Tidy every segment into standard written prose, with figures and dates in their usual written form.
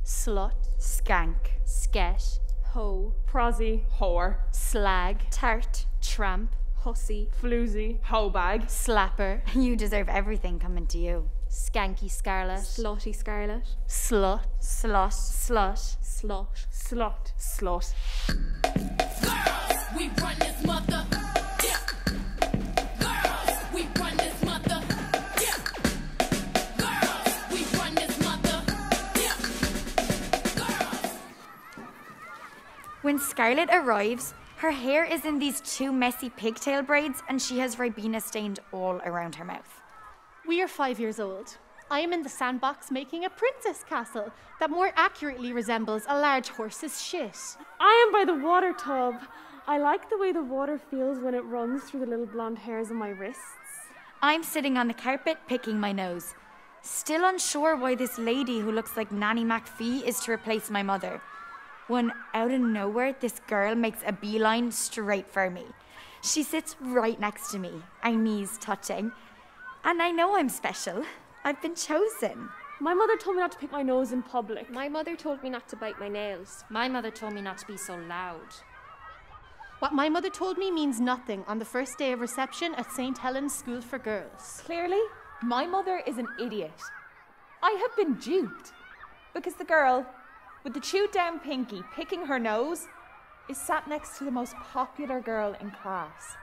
Slut. Skank. Sket. Hoe. Prosy. Whore. Slag. Tart. Tramp. Hussy. Floozy. Hoe bag. Slapper. You deserve everything coming to you. Skanky Scarlet. Slutty Scarlet. Slut. Slut. Slut. Slut. Slut. Slut. Girls, we run this mother. Yeah. Girls, we run this mother. Yeah. Girls, we run this mother. Yeah. Girls. When Scarlett arrives, her hair is in these two messy pigtail braids and she has Ribena stained all around her mouth. We are 5 years old. I am in the sandbox making a princess castle that more accurately resembles a large horse's shit. I am by the water tub. I like the way the water feels when it runs through the little blonde hairs on my wrists. I'm sitting on the carpet picking my nose, still unsure why this lady who looks like Nanny McPhee is to replace my mother. When out of nowhere, this girl makes a beeline straight for me. She sits right next to me, our knees touching. And I know I'm special. I've been chosen. My mother told me not to pick my nose in public. My mother told me not to bite my nails. My mother told me not to be so loud. What my mother told me means nothing on the first day of reception at St. Helen's School for Girls. Clearly, my mother is an idiot. I have been duped. Because the girl with the chewed down pinky picking her nose is sat next to the most popular girl in class.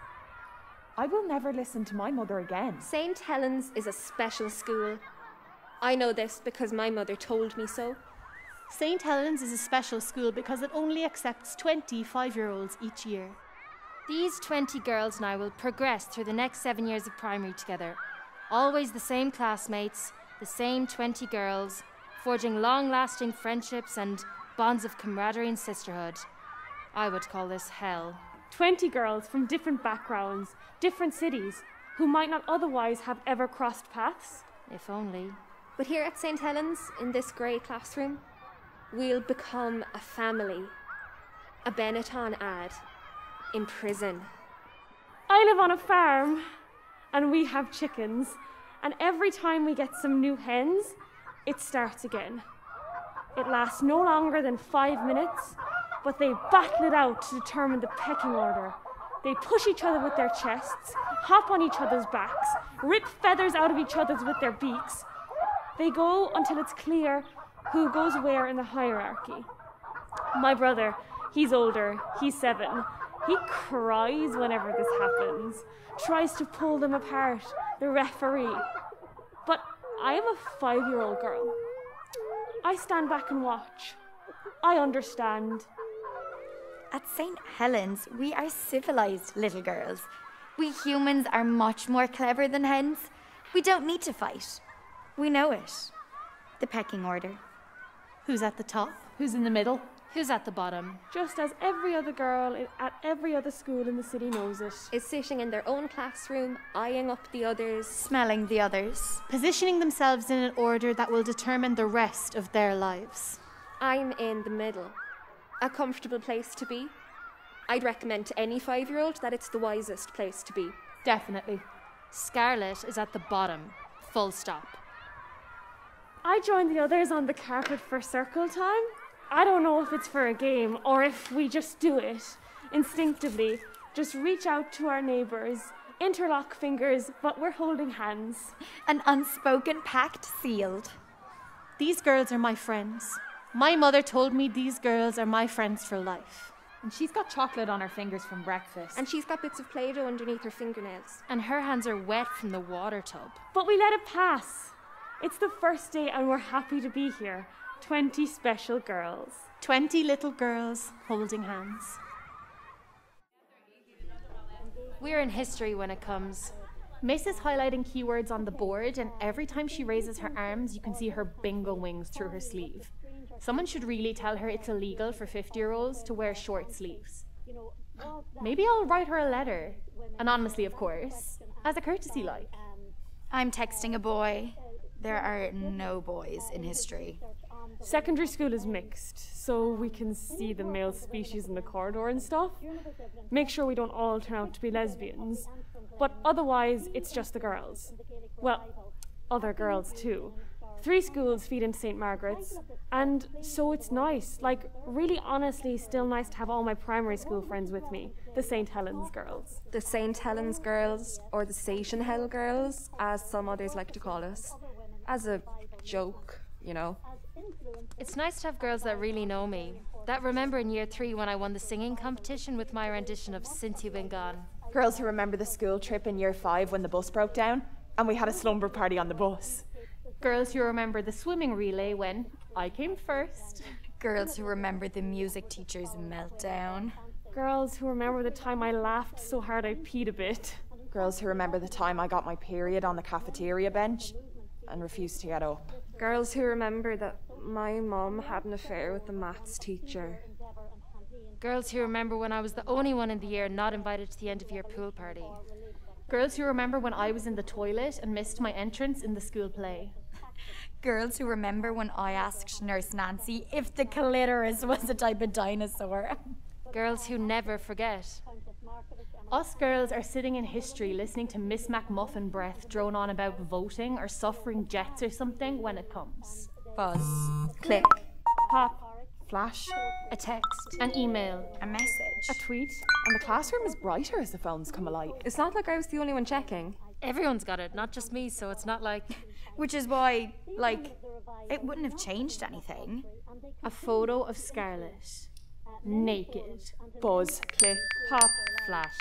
I will never listen to my mother again. St. Helens is a special school. I know this because my mother told me so. St. Helen's is a special school because it only accepts 20 5-year-olds each year. These 20 girls now will progress through the next 7 years of primary together. Always the same classmates, the same 20 girls, forging long-lasting friendships and bonds of camaraderie and sisterhood. I would call this hell. 20 girls from different backgrounds, different cities, who might not otherwise have ever crossed paths. If only. But here at St. Helens, in this grey classroom, we'll become a family. A Benetton ad. In prison. I live on a farm, and we have chickens, and every time we get some new hens, it starts again. It lasts no longer than 5 minutes, but they battle it out to determine the pecking order. They push each other with their chests, hop on each other's backs, rip feathers out of each other's with their beaks. They go until it's clear who goes where in the hierarchy. My brother, he's older, he's 7. He cries whenever this happens, tries to pull them apart, the referee. But I am a 5-year-old girl. I stand back and watch. I understand. At St. Helens, we are civilized little girls. We humans are much more clever than hens. We don't need to fight. We know it. The pecking order. Who's at the top? Who's in the middle? Who's at the bottom? Just as every other girl at every other school in the city knows it. Is sitting in their own classroom, eyeing up the others. Smelling the others. Positioning themselves in an order that will determine the rest of their lives. I'm in the middle. A comfortable place to be. I'd recommend to any 5-year-old that it's the wisest place to be. Definitely. Scarlet is at the bottom. Full stop. I join the others on the carpet for circle time. I don't know if it's for a game or if we just do it instinctively. Just reach out to our neighbours, interlock fingers, but we're holding hands. An unspoken pact sealed. These girls are my friends. My mother told me these girls are my friends for life. And she's got chocolate on her fingers from breakfast. And she's got bits of Play-Doh underneath her fingernails. And her hands are wet from the water tub. But we let it pass. It's the first day and we're happy to be here. 20 special girls. 20 little girls holding hands. We're in history when it comes. Miss is highlighting keywords on the board, and every time she raises her arms, you can see her bingo wings through her sleeve. Someone should really tell her it's illegal for 50-year-olds to wear short sleeves. Maybe I'll write her a letter, anonymously of course, as a courtesy like. I'm texting a boy. There are no boys in history. Secondary school is mixed, so we can see the male species in the corridor and stuff. Make sure we don't all turn out to be lesbians. But otherwise, it's just the girls. Well, other girls too. 3 schools feed into St. Margaret's, and so it's nice, like really honestly still nice to have all my primary school friends with me, the St. Helens girls. The St. Helens girls, or the Station Hell girls, as some others like to call us. As a joke, you know. It's nice to have girls that really know me, that remember in year 3 when I won the singing competition with my rendition of Since You've Been Gone. Girls who remember the school trip in year 5 when the bus broke down and we had a slumber party on the bus. Girls who remember the swimming relay when I came first. Girls who remember the music teacher's meltdown. Girls who remember the time I laughed so hard I peed a bit. Girls who remember the time I got my period on the cafeteria bench and refused to get up. Girls who remember that my mum had an affair with the maths teacher. Girls who remember when I was the only one in the year not invited to the end of year pool party. Girls who remember when I was in the toilet and missed my entrance in the school play. Girls who remember when I asked Nurse Nancy if the clitoris was a type of dinosaur. Girls who never forget. Us girls are sitting in history listening to Miss McMuffin breath drone on about voting or suffering jets or something when it comes. Buzz. Click. Pop. Flash. A text. An email. A message. A tweet. And the classroom is brighter as the phones come alight. It's not like I was the only one checking. Everyone's got it, not just me, so it's not like... Which is why, like, it wouldn't have changed anything. A photo of Scarlett. Naked. Buzz. Click. Pop. Flash.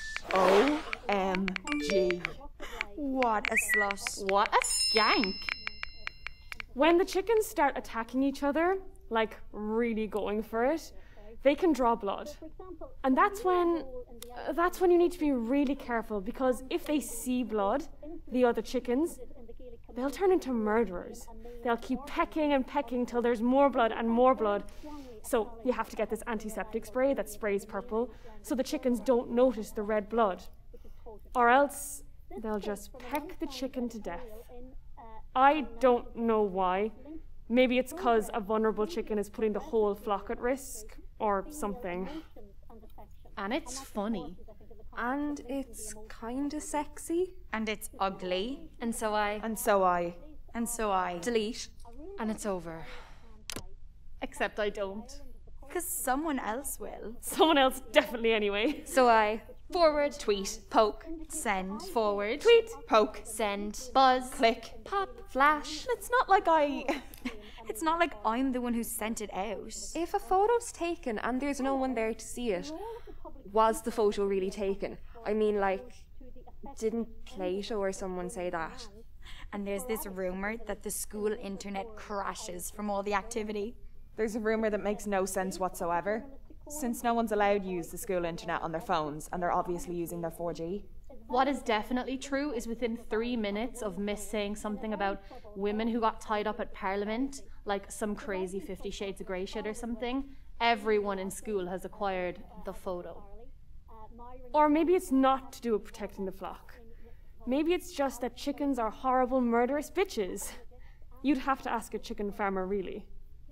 OMG. What a slut. What a skank. When the chickens start attacking each other, like really going for it, they can draw blood. And that's when you need to be really careful, because if they see blood, the other chickens, they'll turn into murderers. They'll keep pecking and pecking till there's more blood and more blood. So you have to get this antiseptic spray that sprays purple so the chickens don't notice the red blood. Or else they'll just peck the chicken to death. I don't know why. Maybe it's because a vulnerable chicken is putting the whole flock at risk or something. And it's funny. And it's kinda sexy. And it's ugly. And so I... And so I. And so I. Delete. And it's over. Except I don't. Because someone else will. Someone else definitely anyway. So I. Forward. Tweet. Poke. Send. Forward. Tweet. Poke. Send. Buzz. Click. Pop. Flash. It's not like I... It's not like I'm the one who sent it out. If a photo's taken and there's no one there to see it, was the photo really taken? I mean, like, didn't Plato or someone say that? And there's this rumour that the school internet crashes from all the activity. There's a rumour that makes no sense whatsoever, since no one's allowed to use the school internet on their phones and they're obviously using their 4G. What is definitely true is within 3 minutes of Miss saying something about women who got tied up at Parliament, like some crazy 50 Shades of Grey shit or something, everyone in school has acquired the photo. Or maybe it's not to do with protecting the flock. Maybe it's just that chickens are horrible, murderous bitches. You'd have to ask a chicken farmer, really.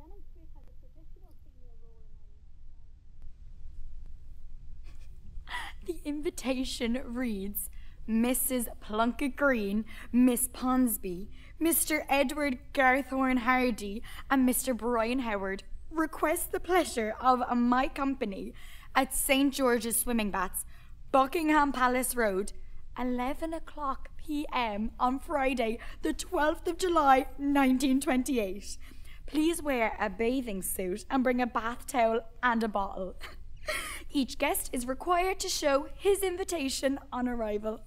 The invitation reads, Mrs. Plunkett Green, Miss Ponsby, Mr. Edward Garthorne Hardy, and Mr. Brian Howard request the pleasure of my company at St. George's Swimming Baths, Buckingham Palace Road, 11 o'clock p.m. on Friday, the 12th of July, 1928. Please wear a bathing suit and bring a bath towel and a bottle. Each guest is required to show his invitation on arrival.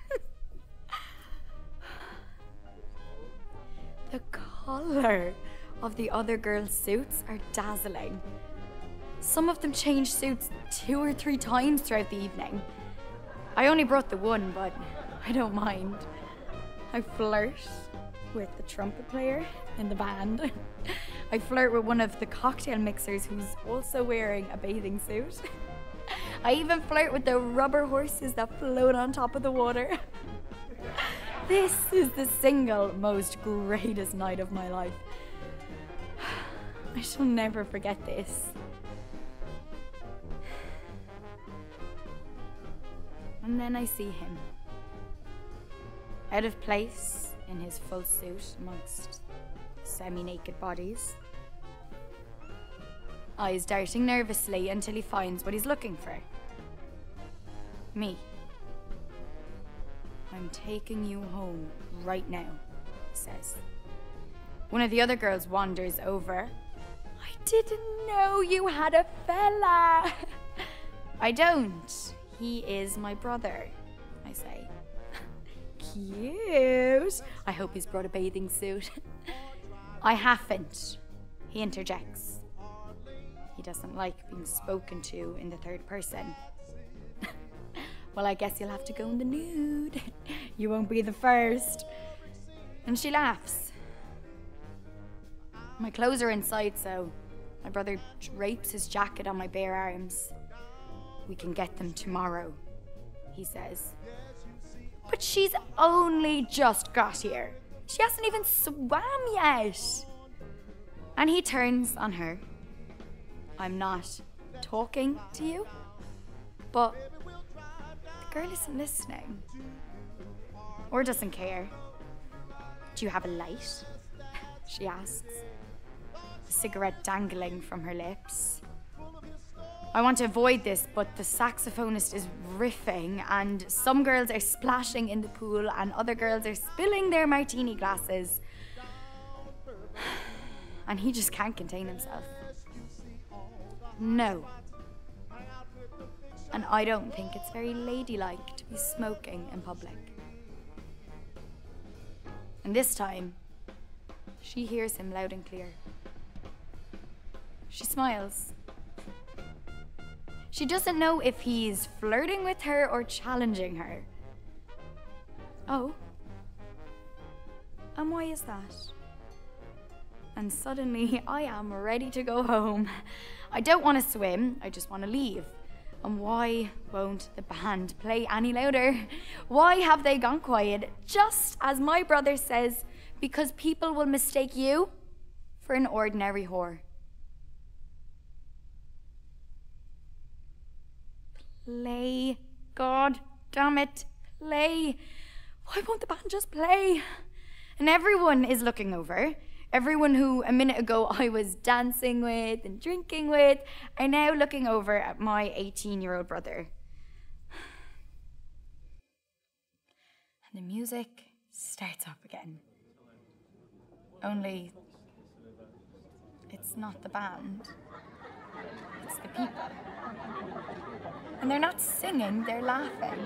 The colour of the other girls' suits are dazzling. Some of them change suits 2 or 3 times throughout the evening. I only brought the one, but I don't mind. I flirt with the trumpet player in the band. I flirt with one of the cocktail mixers who's also wearing a bathing suit. I even flirt with the rubber horses that float on top of the water. This is the single most greatest night of my life. I shall never forget this. And then I see him, out of place in his full suit amongst semi-naked bodies. Eyes darting nervously until he finds what he's looking for. Me. I'm taking you home right now, he says. One of the other girls wanders over. I didn't know you had a fella. I don't. He is my brother, I say. Cute. I hope he's brought a bathing suit. I haven't, he interjects. He doesn't like being spoken to in the third person. Well, I guess you'll have to go in the nude. You won't be the first. And she laughs. My clothes are inside, so my brother drapes his jacket on my bare arms. We can get them tomorrow, he says. But she's only just got here. She hasn't even swam yet. And he turns on her. I'm not talking to you, but the girl isn't listening or doesn't care. Do you have a light? She asks, a cigarette dangling from her lips. I want to avoid this, but the saxophonist is riffing and some girls are splashing in the pool and other girls are spilling their martini glasses. And he just can't contain himself. No. And I don't think it's very ladylike to be smoking in public. And this time, she hears him loud and clear. She smiles. She doesn't know if he's flirting with her or challenging her. Oh. And why is that? And suddenly I am ready to go home. I don't want to swim, I just want to leave. And why won't the band play any louder? Why have they gone quiet? Just as my brother says, because people will mistake you for an ordinary whore. Play. God damn it. Play. Why won't the band just play? And everyone is looking over. Everyone who a minute ago I was dancing with and drinking with are now looking over at my 18-year-old brother. And the music starts up again. Only it's not the band. It's the people. And they're not singing, they're laughing.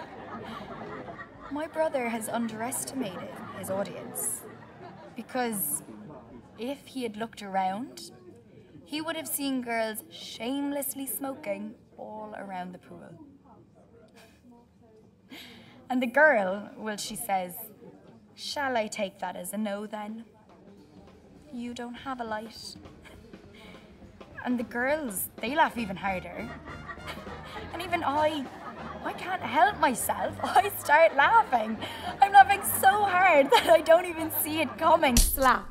My brother has underestimated his audience. Because if he had looked around, he would have seen girls shamelessly smoking all around the pool. And the girl, well, she says, shall I take that as a no then? You don't have a light. And the girls, they laugh even harder. And even I can't help myself. I start laughing. I'm laughing so hard that I don't even see it coming. Slap.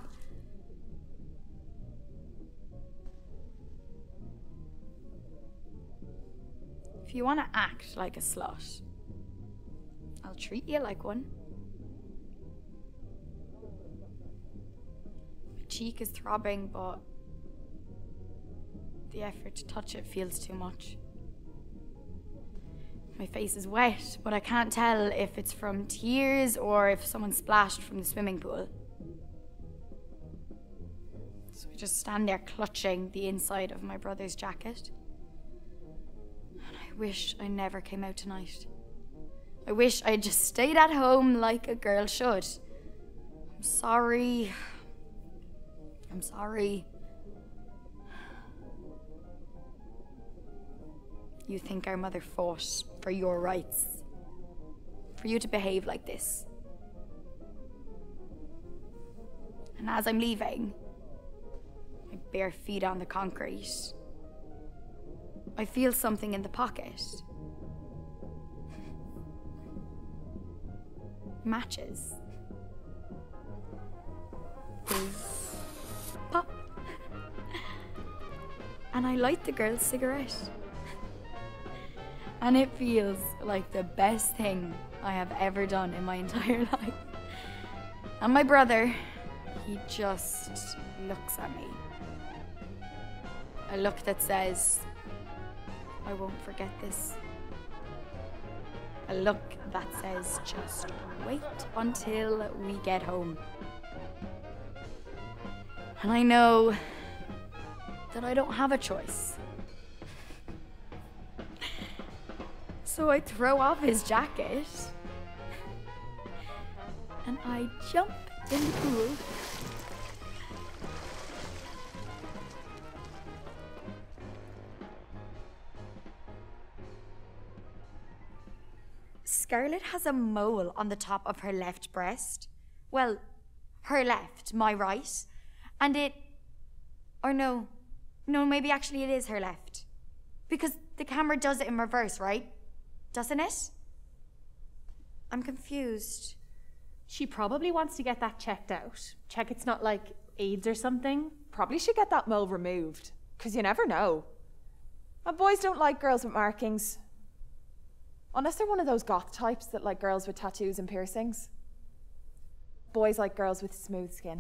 If you want to act like a slut, I'll treat you like one. My cheek is throbbing, but the effort to touch it feels too much. My face is wet, but I can't tell if it's from tears or if someone splashed from the swimming pool. So I just stand there clutching the inside of my brother's jacket. And I wish I never came out tonight. I wish I had just stayed at home like a girl should. I'm sorry. I'm sorry. You think our mother fought for your rights, for you to behave like this. And as I'm leaving, my bare feet on the concrete, I feel something in the pocket. Matches. Fizz. Pop. And I light the girl's cigarette. And it feels like the best thing I have ever done in my entire life. And my brother, He just looks at me. A look that says, I won't forget this. A look that says, just wait until we get home. And I know that I don't have a choice. So I throw off his jacket and I jump in the pool. Scarlett has a mole on the top of her left breast. Well, her left, my right. And no, maybe actually it is her left. Because the camera does it in reverse, right? Doesn't it? I'm confused. She probably wants to get that checked out. Check it's not like AIDS or something. Probably should get that mole removed, because you never know. And boys don't like girls with markings. Unless they're one of those goth types that like girls with tattoos and piercings. Boys like girls with smooth skin.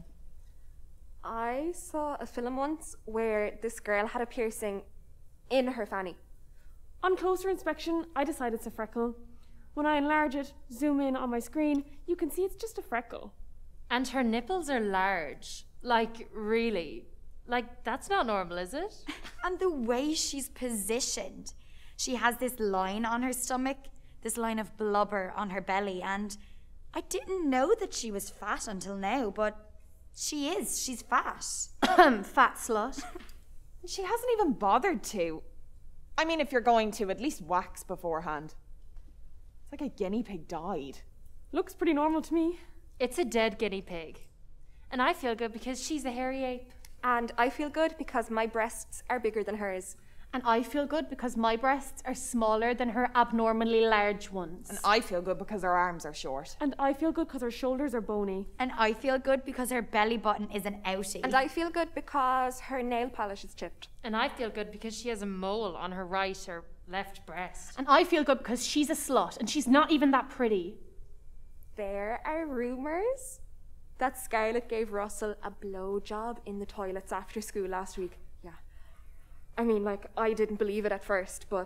I saw a film once where this girl had a piercing in her fanny. On closer inspection, I decide it's a freckle. When I enlarge it, zoom in on my screen, you can see it's just a freckle. And her nipples are large. Like, really. Like, that's not normal, is it? And the way she's positioned. She has this line on her stomach, this line of blubber on her belly, and I didn't know that she was fat until now, but she is. She's fat. Fat slut. She hasn't even bothered to. I mean, if you're going to, at least wax beforehand. It's like a guinea pig died. Looks pretty normal to me. It's a dead guinea pig. And I feel good because she's a hairy ape. And I feel good because my breasts are bigger than hers. And I feel good because my breasts are smaller than her abnormally large ones. And I feel good because her arms are short. And I feel good because her shoulders are bony. And I feel good because her belly button is an outie. And I feel good because her nail polish is chipped. And I feel good because she has a mole on her right or left breast. And I feel good because she's a slut and she's not even that pretty. There are rumours that Scarlett gave Russell a blowjob in the toilets after school last week. Yeah. I mean, like, I didn't believe it at first, but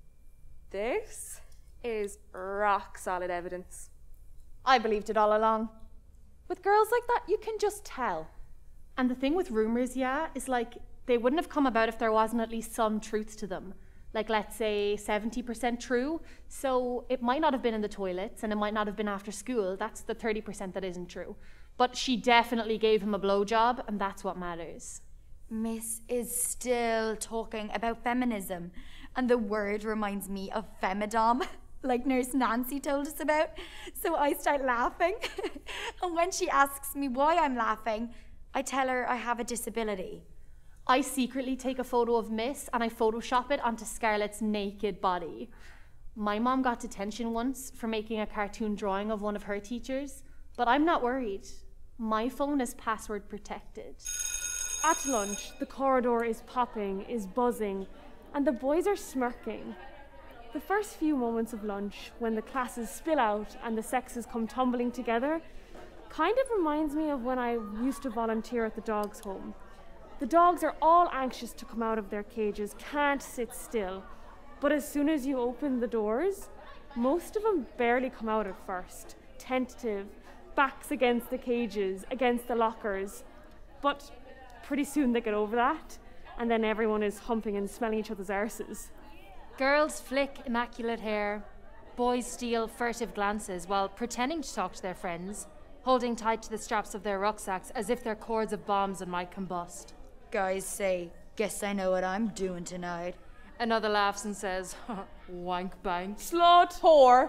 this is rock solid evidence. I believed it all along. With girls like that, you can just tell. And the thing with rumours, yeah, is like, they wouldn't have come about if there wasn't at least some truth to them. Like, let's say 70% true. So it might not have been in the toilets and it might not have been after school. That's the 30% that isn't true. But she definitely gave him a blowjob and that's what matters. Miss is still talking about feminism, and the word reminds me of femidom, like Nurse Nancy told us about. So I start laughing, and when she asks me why I'm laughing, I tell her I have a disability. I secretly take a photo of Miss and I Photoshop it onto Scarlett's naked body. My mom got detention once for making a cartoon drawing of one of her teachers, but I'm not worried. My phone is password protected. At lunch, the corridor is popping, is buzzing, and the boys are smirking. The first few moments of lunch, when the classes spill out and the sexes come tumbling together, kind of reminds me of when I used to volunteer at the dogs' home. The dogs are all anxious to come out of their cages, can't sit still. But as soon as you open the doors, most of them barely come out at first. Tentative, backs against the cages, against the lockers. But pretty soon they get over that, and then everyone is humping and smelling each other's arses. Girls flick immaculate hair. Boys steal furtive glances while pretending to talk to their friends, holding tight to the straps of their rucksacks as if they're cords of bombs and might combust. Guys say, guess I know what I'm doing tonight. Another laughs and says, wank bang. Slut, whore.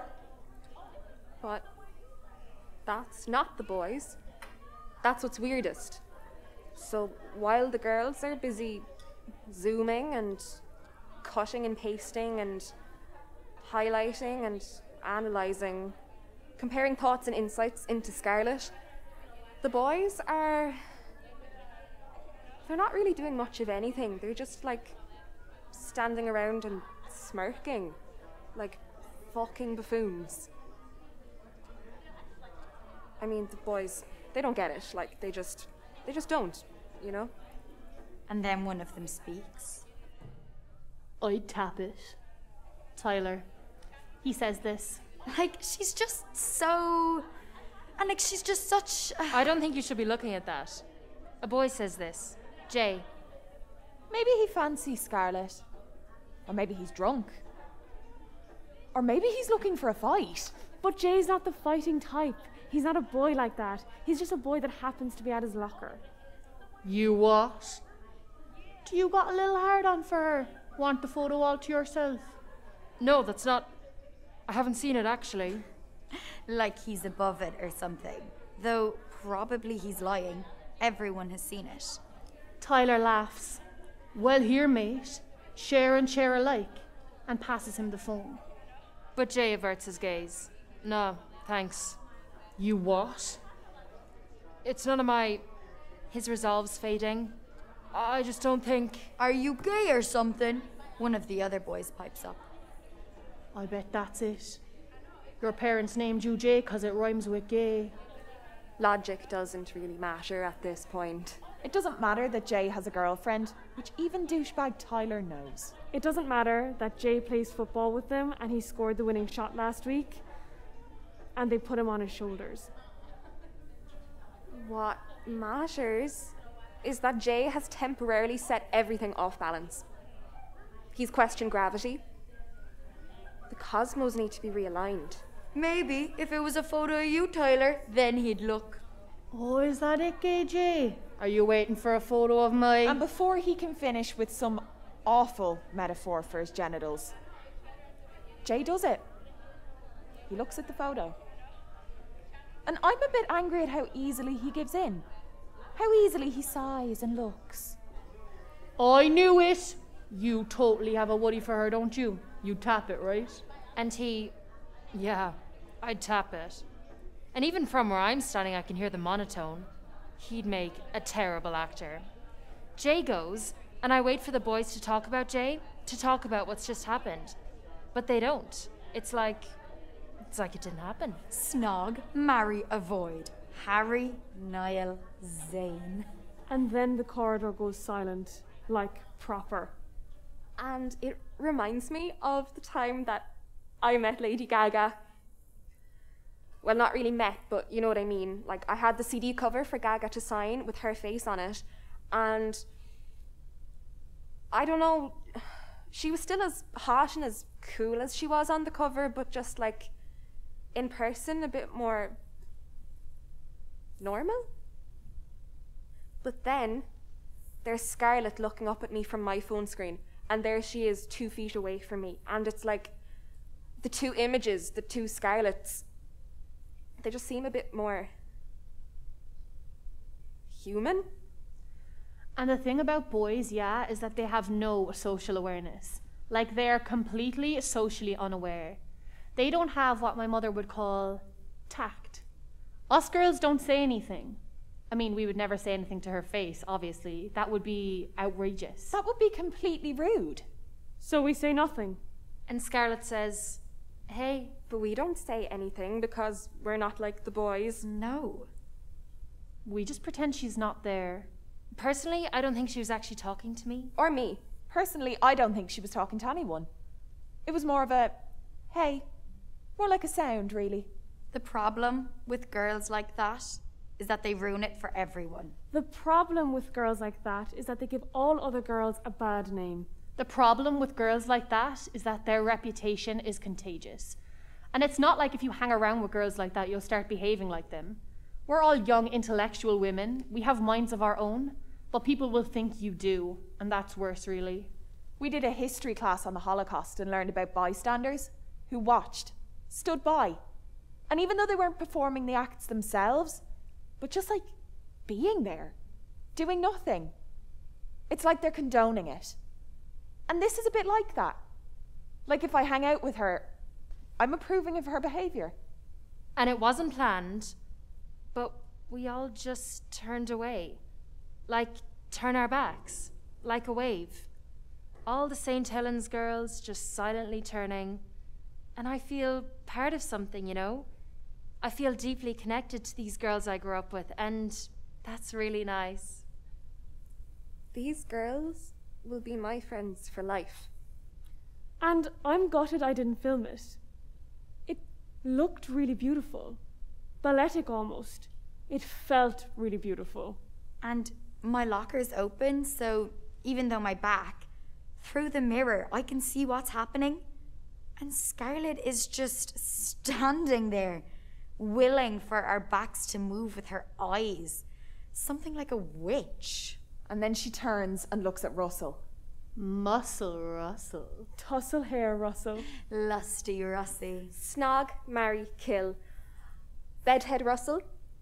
But that's not the boys. That's what's weirdest. So while the girls are busy zooming and cutting and pasting and highlighting and analysing, comparing thoughts and insights into Scarlett, the boys are... they're not really doing much of anything. They're just like standing around and smirking like fucking buffoons. I mean, the boys, they don't get it. Like, they just don't, you know? And then one of them speaks. I'd tap it. Tyler. He says this. Like, she's just so... And like, she's just such... I don't think you should be looking at that. A boy says this. Jay. Maybe he fancies Scarlett. Or maybe he's drunk. Or maybe he's looking for a fight. But Jay's not the fighting type. He's not a boy like that. He's just a boy that happens to be at his locker. You what? Do you got a little hard on for her? Want the photo all to yourself? No, that's not... I haven't seen it, actually. Like he's above it or something. Though probably he's lying. Everyone has seen it. Tyler laughs. Well, here, mate. Share and share alike. And passes him the phone. But Jay averts his gaze. No, thanks. You what? It's none of my... His resolve's fading. I just don't think... Are you gay or something? One of the other boys pipes up. I bet that's it. Your parents named you Jay 'cause it rhymes with gay. Logic doesn't really matter at this point. It doesn't matter that Jay has a girlfriend, which even douchebag Tyler knows. It doesn't matter that Jay plays football with them and he scored the winning shot last week. And they put him on his shoulders. What matters is that Jay has temporarily set everything off balance. He's questioned gravity. The cosmos need to be realigned. Maybe if it was a photo of you, Tyler, then he'd look. Oh, is that it, gay Jay? Are you waiting for a photo of my... And before he can finish with some awful metaphor for his genitals, Jay does it. He looks at the photo. And I'm a bit angry at how easily he gives in. How easily he sighs and looks. I knew it! You totally have a woody for her, don't you? You tap it, right? And he... Yeah, I'd tap it. And even from where I'm standing, I can hear the monotone. He'd make a terrible actor. Jay goes, and I wait for the boys to talk about Jay, to talk about what's just happened. But they don't. It's like it didn't happen. Snog, marry, avoid. Harry, Niall, Zayn. And then the corridor goes silent, like proper. And it reminds me of the time that I met Lady Gaga. Well, not really met, but you know what I mean. Like, I had the CD cover for Gaga to sign with her face on it, and I don't know, she was still as hot and as cool as she was on the cover, but just like in person a bit more normal. But then there's Scarlett looking up at me from my phone screen, and there she is 2 feet away from me, and it's like the two images, the two Scarletts, they just seem a bit more human. And the thing about boys, yeah, is that they have no social awareness. Like, they're completely socially unaware. They don't have what my mother would call tact. Us girls don't say anything. I mean, we would never say anything to her face, obviously. That would be outrageous. That would be completely rude. So we say nothing. And Scarlett says, hey. But we don't say anything because we're not like the boys. No. We just pretend she's not there. Personally, I don't think she was actually talking to me. Or me. Personally, I don't think she was talking to anyone. It was more of a, hey, more like a sound, really. The problem with girls like that is that they ruin it for everyone. The problem with girls like that is that they give all other girls a bad name. The problem with girls like that is that their reputation is contagious. And it's not like if you hang around with girls like that, you'll start behaving like them. We're all young, intellectual women. We have minds of our own, but people will think you do, and that's worse, really. We did a history class on the Holocaust and learned about bystanders who watched, stood by. And even though they weren't performing the acts themselves, but just like being there, doing nothing. It's like they're condoning it. And this is a bit like that. Like, if I hang out with her, I'm approving of her behaviour. And it wasn't planned, but we all just turned away. Like, turn our backs, like a wave. All the St. Helens girls just silently turning. And I feel part of something, you know? I feel deeply connected to these girls I grew up with, and that's really nice. These girls will be my friends for life. And I'm gutted I didn't film it. It looked really beautiful. Balletic almost. It felt really beautiful. And my locker's open, so even though my back, through the mirror, I can see what's happening. And Scarlett is just standing there, willing for our backs to move with her eyes. Something like a witch. And then she turns and looks at Russell. Muscle Russell. Tussle hair, Russell. Lusty Russie. Snog, marry, kill. Bedhead Russell.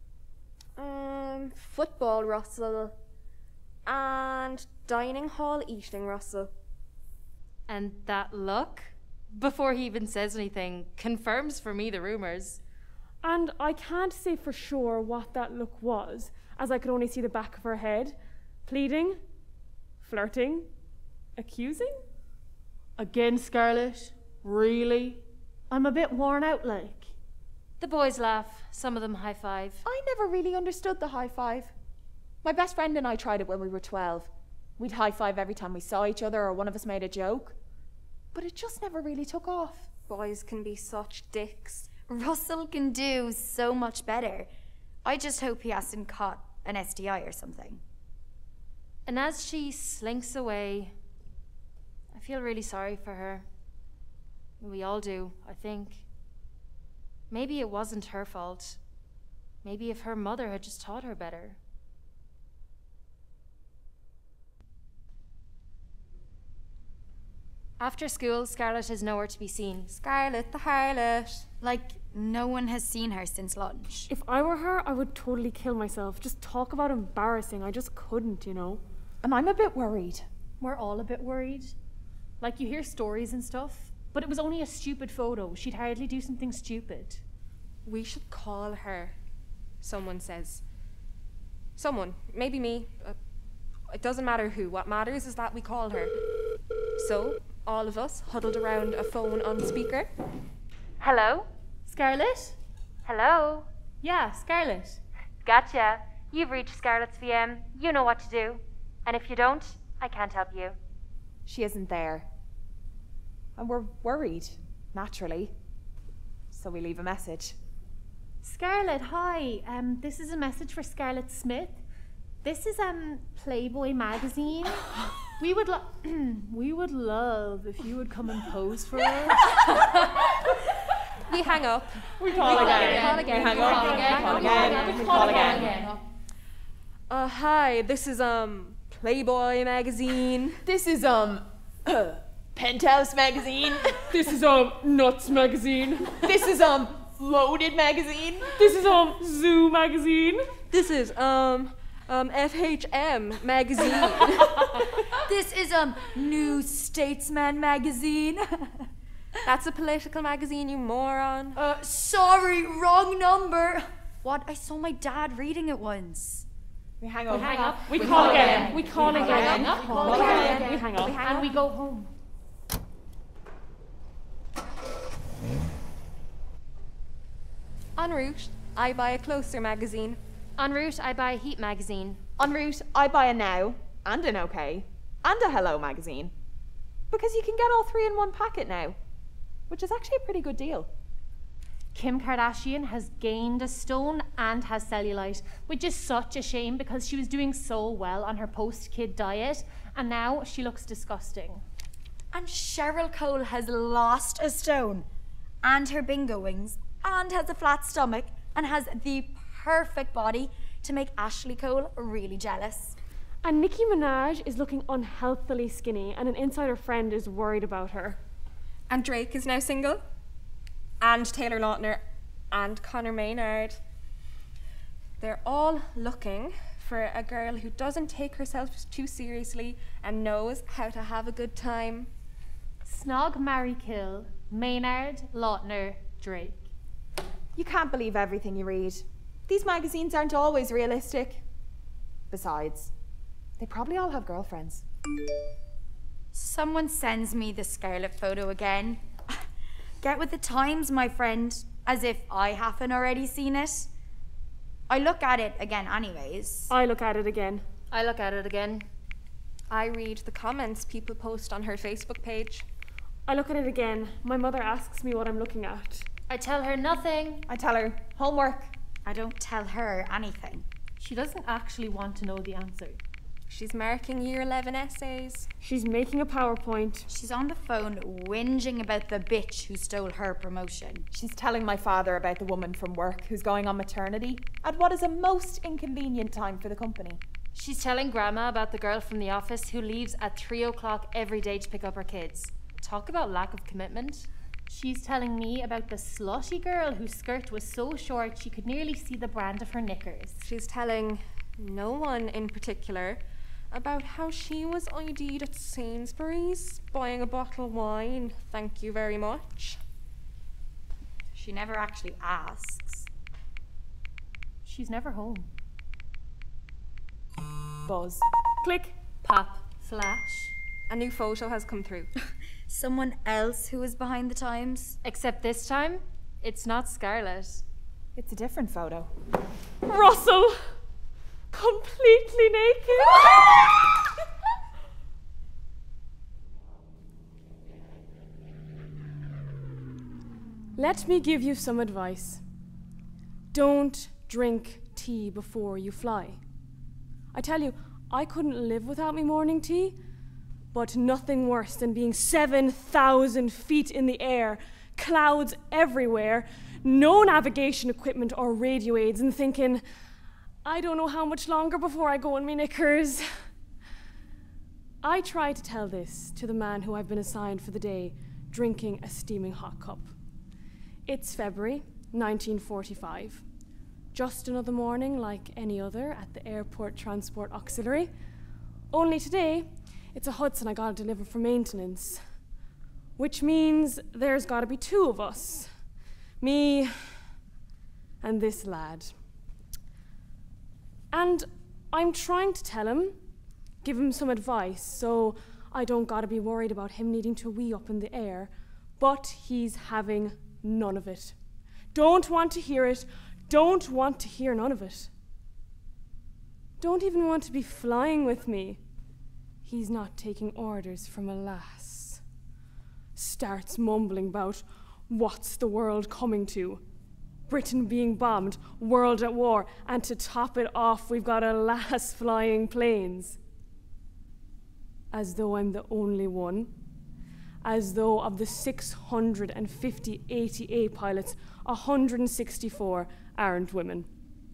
Football Russell. And dining hall eating Russell. And that look, before he even says anything, confirms for me the rumours. And I can't say for sure what that look was, as I could only see the back of her head. Pleading, flirting, accusing? Again, Scarlett? Really? I'm a bit worn out, like. The boys laugh, some of them high five. I never really understood the high five. My best friend and I tried it when we were 12. We'd high five every time we saw each other or one of us made a joke. But it just never really took off. Boys can be such dicks. Russell can do so much better. I just hope he hasn't caught an STI or something. And as she slinks away, I feel really sorry for her. We all do, I think. Maybe it wasn't her fault. Maybe if her mother had just taught her better. After school, Scarlett is nowhere to be seen. Scarlett the harlot. Like, no one has seen her since lunch. If I were her, I would totally kill myself. Just talk about embarrassing. I just couldn't, you know. And I'm a bit worried. We're all a bit worried. Like, you hear stories and stuff, but it was only a stupid photo. She'd hardly do something stupid. We should call her, someone says. Someone, maybe me. It doesn't matter who. What matters is that we call her. So, all of us huddled around a phone on speaker. Hello? Scarlett? Hello? Yeah, Scarlett. Gotcha. You've reached Scarlett's VM. You know what to do. And if you don't, I can't help you. She isn't there. And we're worried, naturally. So we leave a message. Scarlett, hi. This is a message for Scarlett Smith. This is Playboy magazine. We would love if you would come and pose for us. We hang up. We call again. Call again. We hang up. Call again. We call again. Hi, this is Playboy magazine. This is Penthouse magazine. This is Nuts magazine. This is Loaded magazine. This is Zoo magazine. This is FHM magazine. This is New Statesman magazine. That's a political magazine, you moron. Sorry, wrong number. What? I saw my dad reading it once. We hang up. We call again. We call again. We call again. We hang up. And we go home. En route, I buy a Closer magazine. En route, I buy Heat magazine. En route, I buy a Now and an OK and a Hello magazine. Because you can get all three in one packet now, which is actually a pretty good deal. Kim Kardashian has gained a stone and has cellulite, which is such a shame because she was doing so well on her post-kid diet, and now she looks disgusting. And Cheryl Cole has lost a stone, and her bingo wings, and has a flat stomach, and has the perfect body to make Ashley Cole really jealous. And Nicki Minaj is looking unhealthily skinny, and an insider friend is worried about her. And Drake is now single. And Taylor Lautner and Conor Maynard. They're all looking for a girl who doesn't take herself too seriously and knows how to have a good time. Snog, marry, kill. Maynard, Lautner, Drake. You can't believe everything you read. These magazines aren't always realistic. Besides, they probably all have girlfriends. Someone sends me the Scarlett photo again. Get with the times, my friend. As if I haven't already seen it. I look at it again anyways. I look at it again. I look at it again. I read the comments people post on her Facebook page. I look at it again. My mother asks me what I'm looking at. I tell her nothing. I tell her, homework. I don't tell her anything. She doesn't actually want to know the answer. She's marking year 11 essays. She's making a PowerPoint. She's on the phone whinging about the bitch who stole her promotion. She's telling my father about the woman from work who's going on maternity at what is a most inconvenient time for the company. She's telling Grandma about the girl from the office who leaves at 3 o'clock every day to pick up her kids. Talk about lack of commitment. She's telling me about the slutty girl whose skirt was so short she could nearly see the brand of her knickers. She's telling no one in particular about how she was ID'd at Sainsbury's buying a bottle of wine. Thank you very much. She never actually asks. She's never home. Buzz. Click. Pop. Flash. A new photo has come through. Someone else who is behind the times. Except this time, it's not Scarlett. It's a different photo. Russell! Completely naked! Let me give you some advice. Don't drink tea before you fly. I tell you, I couldn't live without me morning tea, but nothing worse than being 7,000 feet in the air, clouds everywhere, no navigation equipment or radio aids, and thinking, I don't know how much longer before I go in my knickers. I try to tell this to the man who I've been assigned for the day, drinking a steaming hot cup. It's February 1945. Just another morning like any other at the Airport Transport Auxiliary. Only today, it's a Hudson I gotta deliver for maintenance. Which means there's gotta be two of us. Me and this lad. And I'm trying to tell him, give him some advice, so I don't gotta be worried about him needing to wee up in the air, but he's having none of it. Don't want to hear it, don't want to hear none of it. Don't even want to be flying with me. He's not taking orders from a lass. Starts mumbling about what's the world coming to. Britain being bombed, world at war, and to top it off, we've got a lass flying planes. As though I'm the only one. As though of the 650 ATA pilots, 164 aren't women.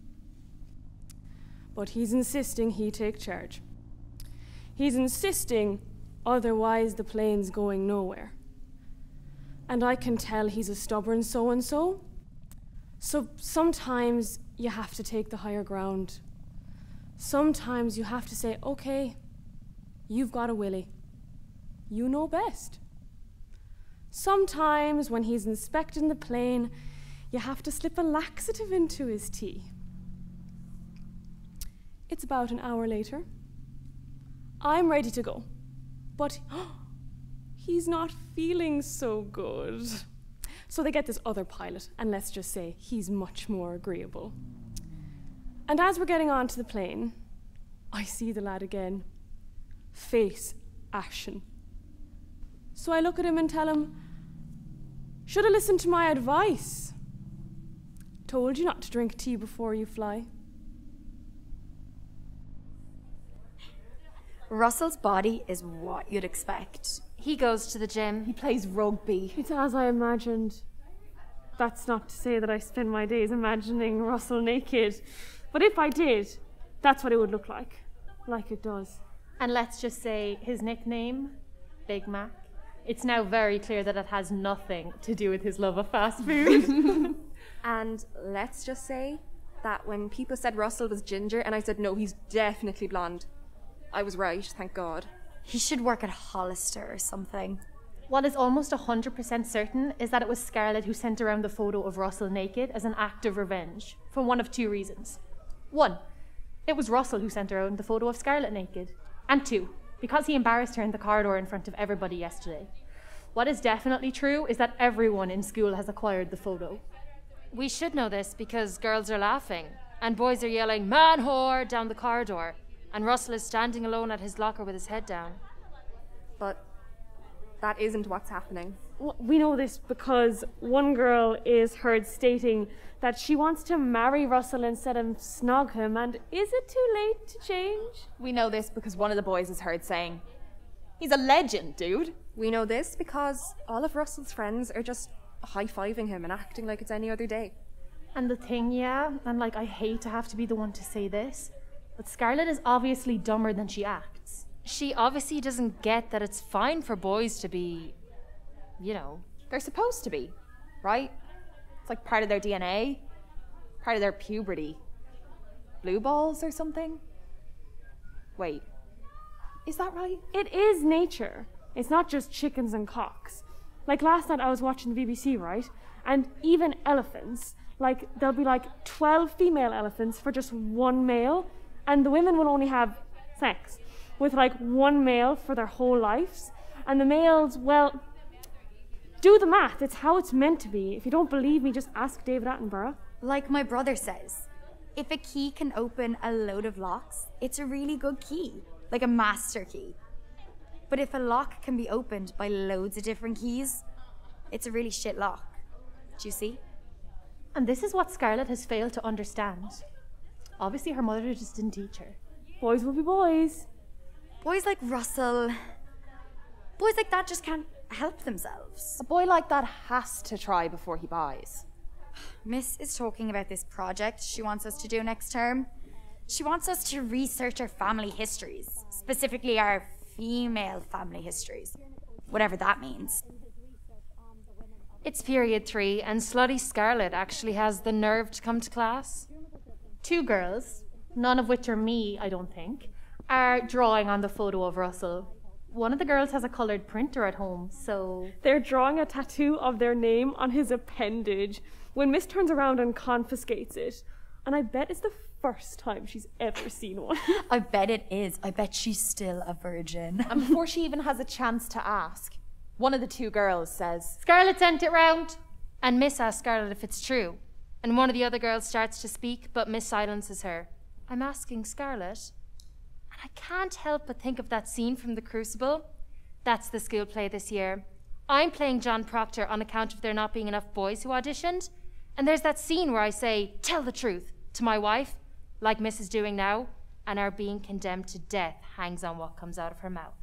But he's insisting he take charge. He's insisting, otherwise the plane's going nowhere. And I can tell he's a stubborn so-and-so. So sometimes you have to take the higher ground. Sometimes you have to say, okay, you've got a willy. You know best. Sometimes when he's inspecting the plane, you have to slip a laxative into his tea. It's about an hour later. I'm ready to go, but he's not feeling so good. So they get this other pilot, and let's just say he's much more agreeable. And as we're getting onto the plane, I see the lad again, face ashen. So I look at him and tell him, should have listened to my advice. Told you not to drink tea before you fly. Russell's body is what you'd expect. He goes to the gym. He plays rugby. It's as I imagined. That's not to say that I spend my days imagining Russell naked, but if I did, that's what it would look like it does. And let's just say his nickname, Big Mac. It's now very clear that it has nothing to do with his love of fast food. And let's just say that when people said Russell was ginger and I said no, he's definitely blonde, I was right, thank God. He should work at Hollister or something. What is almost 100% certain is that it was Scarlett who sent around the photo of Russell naked as an act of revenge, for one of two reasons. One, it was Russell who sent around the photo of Scarlett naked. And two, because he embarrassed her in the corridor in front of everybody yesterday. What is definitely true is that everyone in school has acquired the photo. We should know this because girls are laughing and boys are yelling, "Man whore," down the corridor, and Russell is standing alone at his locker with his head down. But that isn't what's happening. We know this because one girl is heard stating that she wants to marry Russell instead of snog him, and is it too late to change? We know this because one of the boys is heard saying, "He's a legend, dude." We know this because all of Russell's friends are just high-fiving him and acting like it's any other day. And the thing, yeah, and like I hate to have to be the one to say this, but Scarlett is obviously dumber than she acts. She obviously doesn't get that it's fine for boys to be, you know. They're supposed to be, right? It's like part of their DNA, part of their puberty. Blue balls or something? Wait, is that right? It is nature. It's not just chickens and cocks. Like last night I was watching the BBC, right? And even elephants, like there'll be like 12 female elephants for just one male, and the women will only have sex with like one male for their whole lives. And the males, well, do the math. It's how it's meant to be. If you don't believe me, just ask David Attenborough. Like my brother says, if a key can open a load of locks, it's a really good key, like a master key. But if a lock can be opened by loads of different keys, it's a really shit lock. Do you see? And this is what Scarlett has failed to understand. Obviously her mother just didn't teach her. Boys will be boys. Boys like Russell, boys like that just can't help themselves. A boy like that has to try before he buys. Miss is talking about this project she wants us to do next term. She wants us to research our family histories, specifically our female family histories, whatever that means. It's period 3 and slutty Scarlett actually has the nerve to come to class. 2 girls, none of which are me, I don't think, are drawing on the photo of Russell. One of the girls has a coloured printer at home, so... They're drawing a tattoo of their name on his appendage when Miss turns around and confiscates it. And I bet it's the first time she's ever seen one. I bet it is. I bet she's still a virgin. And before she even has a chance to ask, one of the 2 girls says, "Scarlett sent it round." And Miss asks Scarlett if it's true. And one of the other girls starts to speak, but Miss silences her. "I'm asking Scarlett." And I can't help but think of that scene from The Crucible. That's the school play this year. I'm playing John Proctor on account of there not being enough boys who auditioned. And there's that scene where I say, "Tell the truth," to my wife, like Miss is doing now, and our being condemned to death hangs on what comes out of her mouth.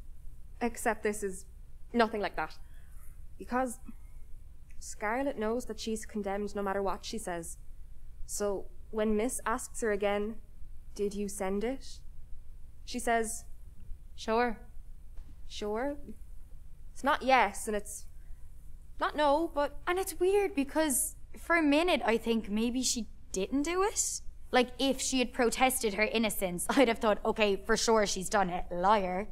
Except this is nothing like that. Because Scarlett knows that she's condemned no matter what she says. So when Miss asks her again, "Did you send it?" she says, Sure. "Sure." It's not yes, and it's not no, but... And it's weird because for a minute I think maybe she didn't do it. Like if she had protested her innocence, I'd have thought, okay, for sure she's done it, liar.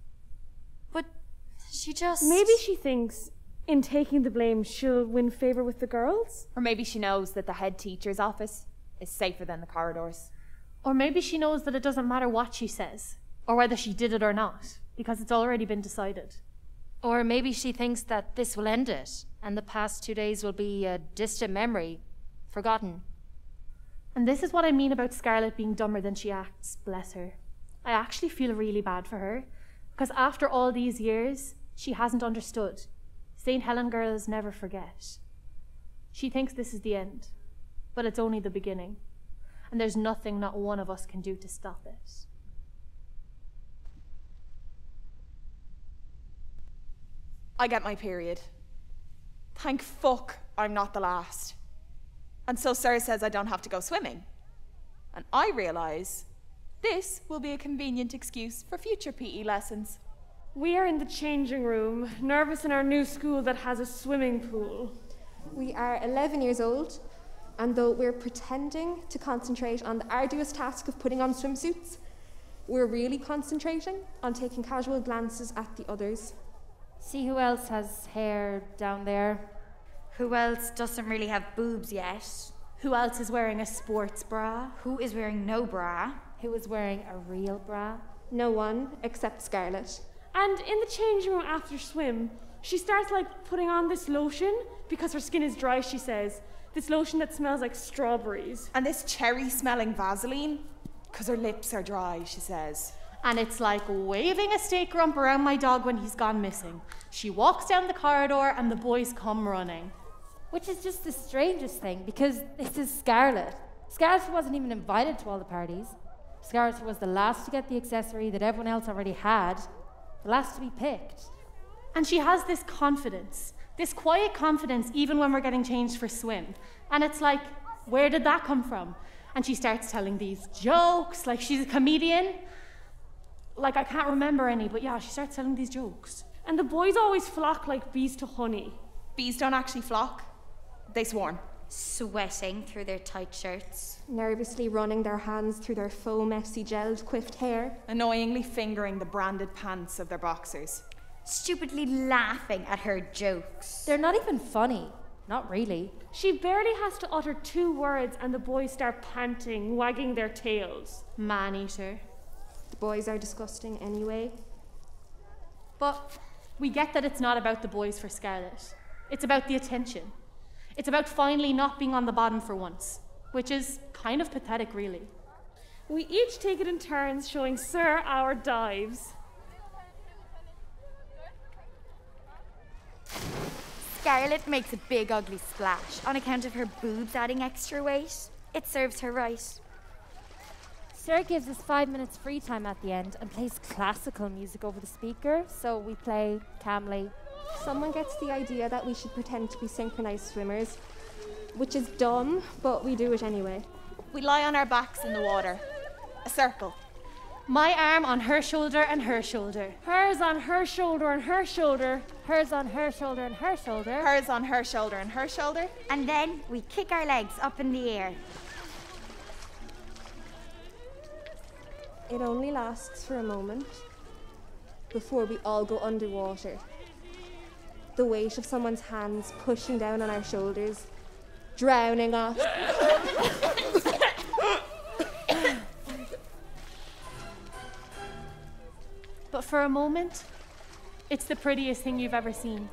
But she just... Maybe she thinks in taking the blame she'll win favour with the girls? or maybe she knows that the head teacher's office is safer than the corridors. Or maybe she knows that it doesn't matter what she says, or whether she did it or not, because it's already been decided. Or maybe she thinks that this will end it, and the past 2 days will be a distant memory, forgotten. And this is what I mean about Scarlett being dumber than she acts, bless her. I actually feel really bad for her, because after all these years, she hasn't understood. St. Helen girls never forget. She thinks this is the end, but it's only the beginning, and there's nothing not one of us can do to stop it. I get my period. Thank fuck I'm not the last. And so Sarah says I don't have to go swimming. And I realise this will be a convenient excuse for future PE lessons. We are in the changing room, nervous in our new school that has a swimming pool. We are 11 years old, and though we're pretending to concentrate on the arduous task of putting on swimsuits, we're really concentrating on taking casual glances at the others. See who else has hair down there? Who else doesn't really have boobs yet? Who else is wearing a sports bra? Who is wearing no bra? Who is wearing a real bra? No one except Scarlett. And in the changing room after swim, she starts like putting on this lotion because her skin is dry, she says. This lotion that smells like strawberries. And this cherry-smelling Vaseline, because her lips are dry, she says. And it's like waving a steak rump around my dog when he's gone missing. She walks down the corridor and the boys come running. Which is just the strangest thing, because this is Scarlett. Scarlett wasn't even invited to all the parties. Scarlett was the last to get the accessory that everyone else already had, the last to be picked. And she has this confidence, this quiet confidence, even when we're getting changed for swim. And it's like, where did that come from? And she starts telling these jokes, like she's a comedian. Like, I can't remember any, but yeah, she starts telling these jokes. And the boys always flock like bees to honey. Bees don't actually flock, they swarm. Sweating through their tight shirts. Nervously running their hands through their faux messy gelled coiffed hair. Annoyingly fingering the branded pants of their boxers. Stupidly laughing at her jokes. They're not even funny. Not really. She barely has to utter 2 words and the boys start panting, wagging their tails. Man-eater. The boys are disgusting anyway. But we get that it's not about the boys for Scarlett. It's about the attention. It's about finally not being on the bottom for once, which is kind of pathetic, really. We each take it in turns showing Sir our dives. Scarlett makes a big ugly splash on account of her boobs adding extra weight. It serves her right. Sir gives us 5 minutes free time at the end and plays classical music over the speaker, so we play calmly. Someone gets the idea that we should pretend to be synchronized swimmers, which is dumb, but we do it anyway. We lie on our backs in the water. A circle. My arm on her shoulder and her shoulder. Hers on her shoulder and her shoulder. Hers on her shoulder and her shoulder. Hers on her shoulder and her shoulder. And then we kick our legs up in the air. It only lasts for a moment before we all go underwater. The weight of someone's hands pushing down on our shoulders, drowning us. But for a moment, it's the prettiest thing you've ever seen.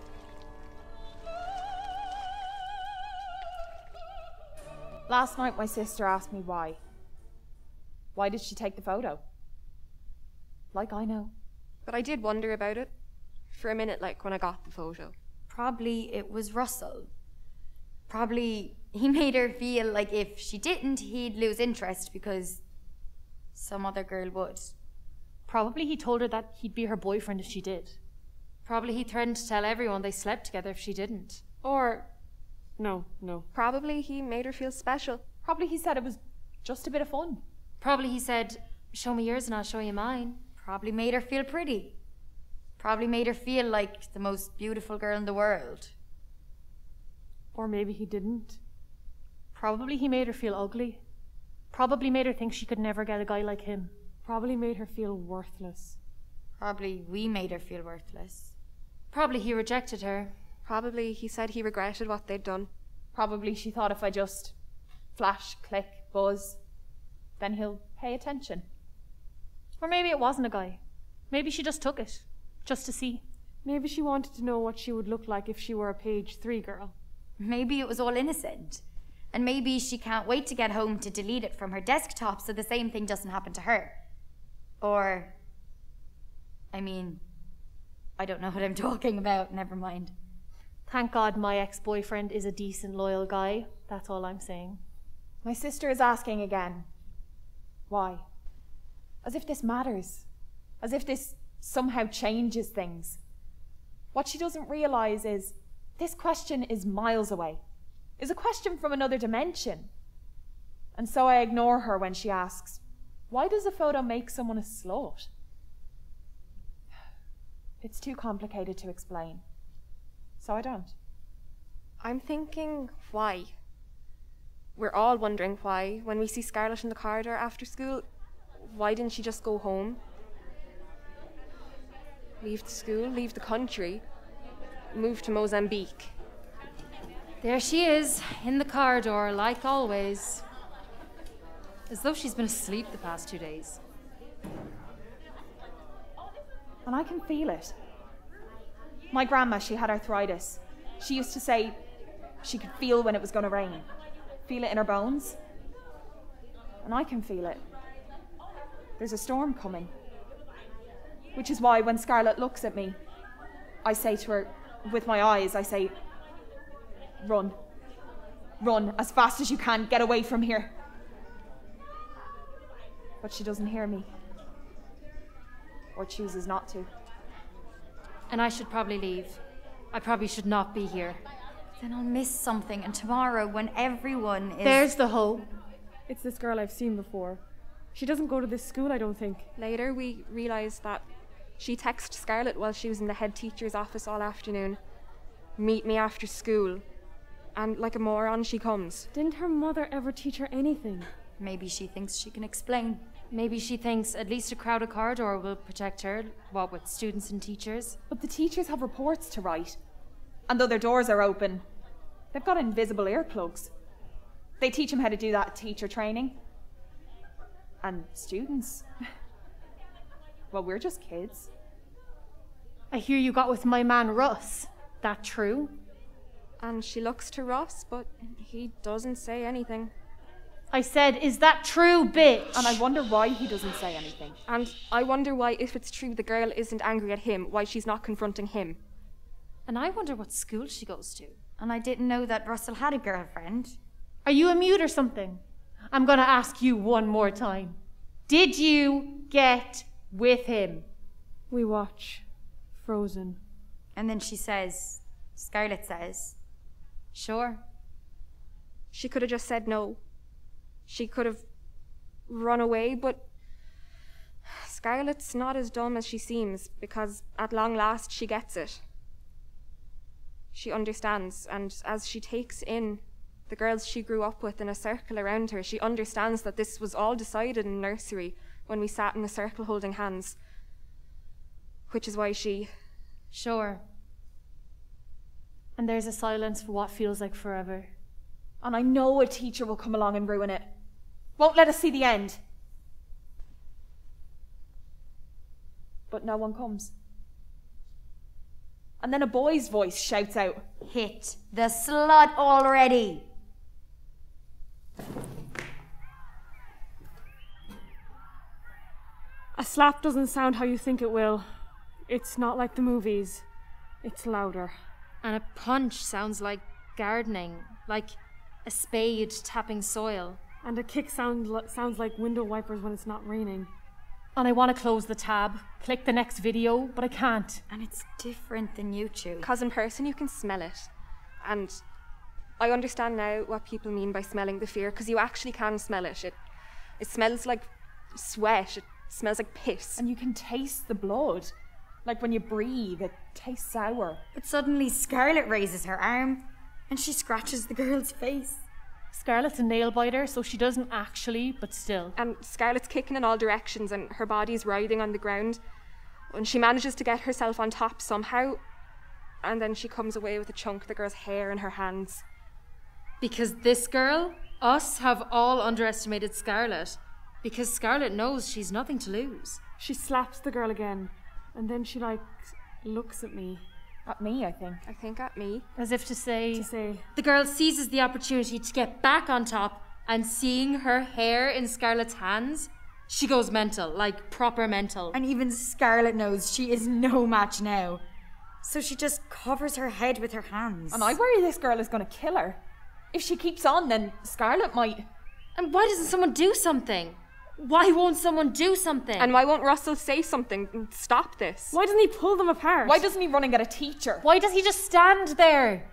Last night my sister asked me why. Why did she take the photo? Like I know. But I did wonder about it. For a minute, like when I got the photo. Probably it was Russell. Probably he made her feel like if she didn't, he'd lose interest because some other girl would. Probably he told her that he'd be her boyfriend if she did. Probably he threatened to tell everyone they slept together if she didn't. Or, no. Probably he made her feel special. Probably he said it was just a bit of fun. Probably he said, show me yours and I'll show you mine. Probably made her feel pretty. Probably made her feel like the most beautiful girl in the world. Or maybe he didn't. Probably he made her feel ugly. Probably made her think she could never get a guy like him. Probably made her feel worthless. Probably we made her feel worthless. Probably he rejected her. Probably he said he regretted what they'd done. Probably she thought if I just flash, click, buzz, then he'll pay attention. Or maybe it wasn't a guy. Maybe she just took it, just to see. Maybe she wanted to know what she would look like if she were a page 3 girl. Maybe it was all innocent. And maybe she can't wait to get home to delete it from her desktop so the same thing doesn't happen to her. Or, I don't know what I'm talking about, never mind. Thank God my ex-boyfriend is a decent, loyal guy. That's all I'm saying. My sister is asking again. Why? As if this matters. As if this somehow changes things. What she doesn't realise is this question is miles away. Is a question from another dimension. And so I ignore her when she asks, why does a photo make someone a slut? It's too complicated to explain. So I don't. I'm thinking, why? We're all wondering why. When we see Scarlett in the corridor after school, why didn't she just go home? Leave the school, leave the country, move to Mozambique. There she is, in the corridor, like always. As though she's been asleep the past 2 days. And I can feel it. My grandma, she had arthritis. She used to say, She could feel when it was going to rain. Feel it in her bones. And I can feel it. There's a storm coming. Which is why when Scarlett looks at me, I say to her, with my eyes, I say, run. Run as fast as you can, get away from here. But she doesn't hear me. Or chooses not to. And I should probably leave. I probably should not be here. Then I'll miss something, and tomorrow when everyone is... There's the hope. It's this girl I've seen before. She doesn't go to this school, I don't think. Later, we realised that she texted Scarlett while she was in the head teacher's office all afternoon. Meet me after school. And like a moron, she comes. Didn't her mother ever teach her anything? Maybe she thinks she can explain. Maybe she thinks at least a crowded corridor will protect her, what with students and teachers. But the teachers have reports to write. And though their doors are open, they've got invisible earplugs. They teach them how to do that at teacher training. And students, well, we're just kids. I hear you got with my man Russ. That true? And she looks to Ross, but he doesn't say anything. I said, is that true, bitch? And I wonder why he doesn't say anything. And I wonder why, if it's true the girl isn't angry at him, why she's not confronting him. And I wonder what school she goes to. And I didn't know that Russell had a girlfriend. Are you a mute or something? I'm gonna ask you one more time. Did you get with him? We watch. Frozen. And then she says, Scarlett says, Sure. She could have just said no. She could have run away, but Scarlett's not as dumb as she seems, because at long last she gets it. She understands, and as she takes in the girls she grew up with in a circle around her, she understands that this was all decided in nursery when we sat in a circle holding hands. Which is why she... Sure. And there's a silence for what feels like forever. And I know a teacher will come along and ruin it. Won't let us see the end. But no one comes. And then a boy's voice shouts out, hit the slut already. A slap doesn't sound how you think it will. It's not like the movies. It's louder. And a punch sounds like gardening, like a spade tapping soil. And a kick sounds like window wipers when it's not raining. And I want to close the tab, click the next video, but I can't. And it's different than YouTube. Because in person you can smell it. And I understand now what people mean by smelling the fear, because you actually can smell it. It smells like sweat, it smells like piss. and you can taste the blood. Like when you breathe, it tastes sour. But suddenly Scarlett raises her arm and she scratches the girl's face. Scarlett's a nail biter, so she doesn't actually, but still. And Scarlett's kicking in all directions and her body's writhing on the ground. And she manages to get herself on top somehow. And then she comes away with a chunk of the girl's hair in her hands. Because this girl, us, have all underestimated Scarlett. Because Scarlett knows she's nothing to lose. She slaps the girl again. And then she, looks at me. At me, I think. I think at me. As if to say, The girl seizes the opportunity to get back on top, and seeing her hair in Scarlett's hands, she goes mental, like proper mental. And even Scarlett knows she is no match now. So she just covers her head with her hands. And I worry this girl is going to kill her. If she keeps on, then Scarlett might... And why doesn't someone do something? Why won't someone do something? And why won't Russell say something and stop this? Why doesn't he pull them apart? Why doesn't he run and get a teacher? why does he just stand there?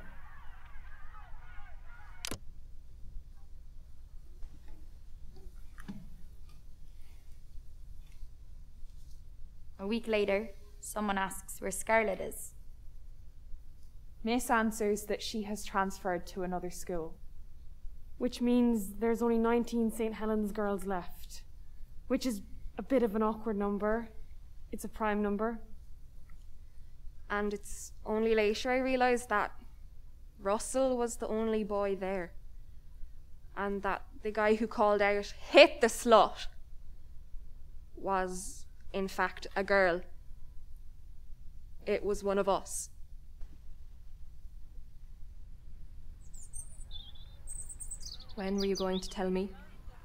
A week later, someone asks where Scarlett is. Miss answers that she has transferred to another school. Which means there's only 19 St. Helens girls left. Which is a bit of an awkward number. It's a prime number. And it's only later I realised that Russell was the only boy there. And that the guy who called out, hit the slut, was in fact a girl. It was one of us. When were you going to tell me?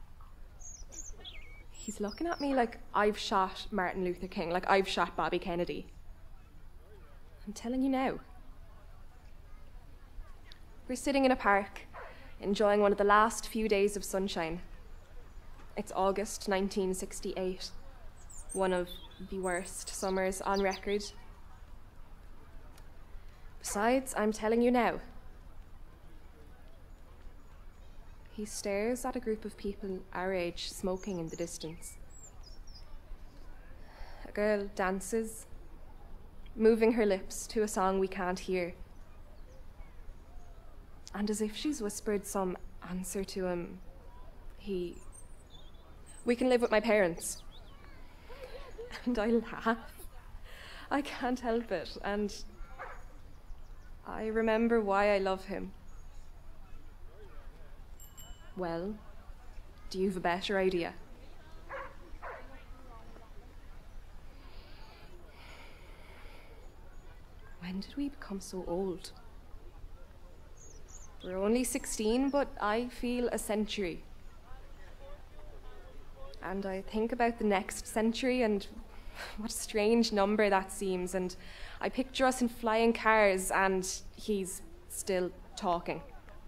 He's looking at me like I've shot Martin Luther King, like I've shot Bobby Kennedy. I'm telling you now. We're sitting in a park, enjoying one of the last few days of sunshine. It's August 1968, one of the worst summers on record. Besides, I'm telling you now. He stares at a group of people our age smoking in the distance. A girl dances, moving her lips to a song we can't hear. And as if she's whispered some answer to him, we can live with my parents. And I laugh. I can't help it. And I remember why I love him. Well, do you have a better idea? When did we become so old? We're only 16, but I feel a century. And I think about the next century and what a strange number that seems. And I picture us in flying cars and he's still talking.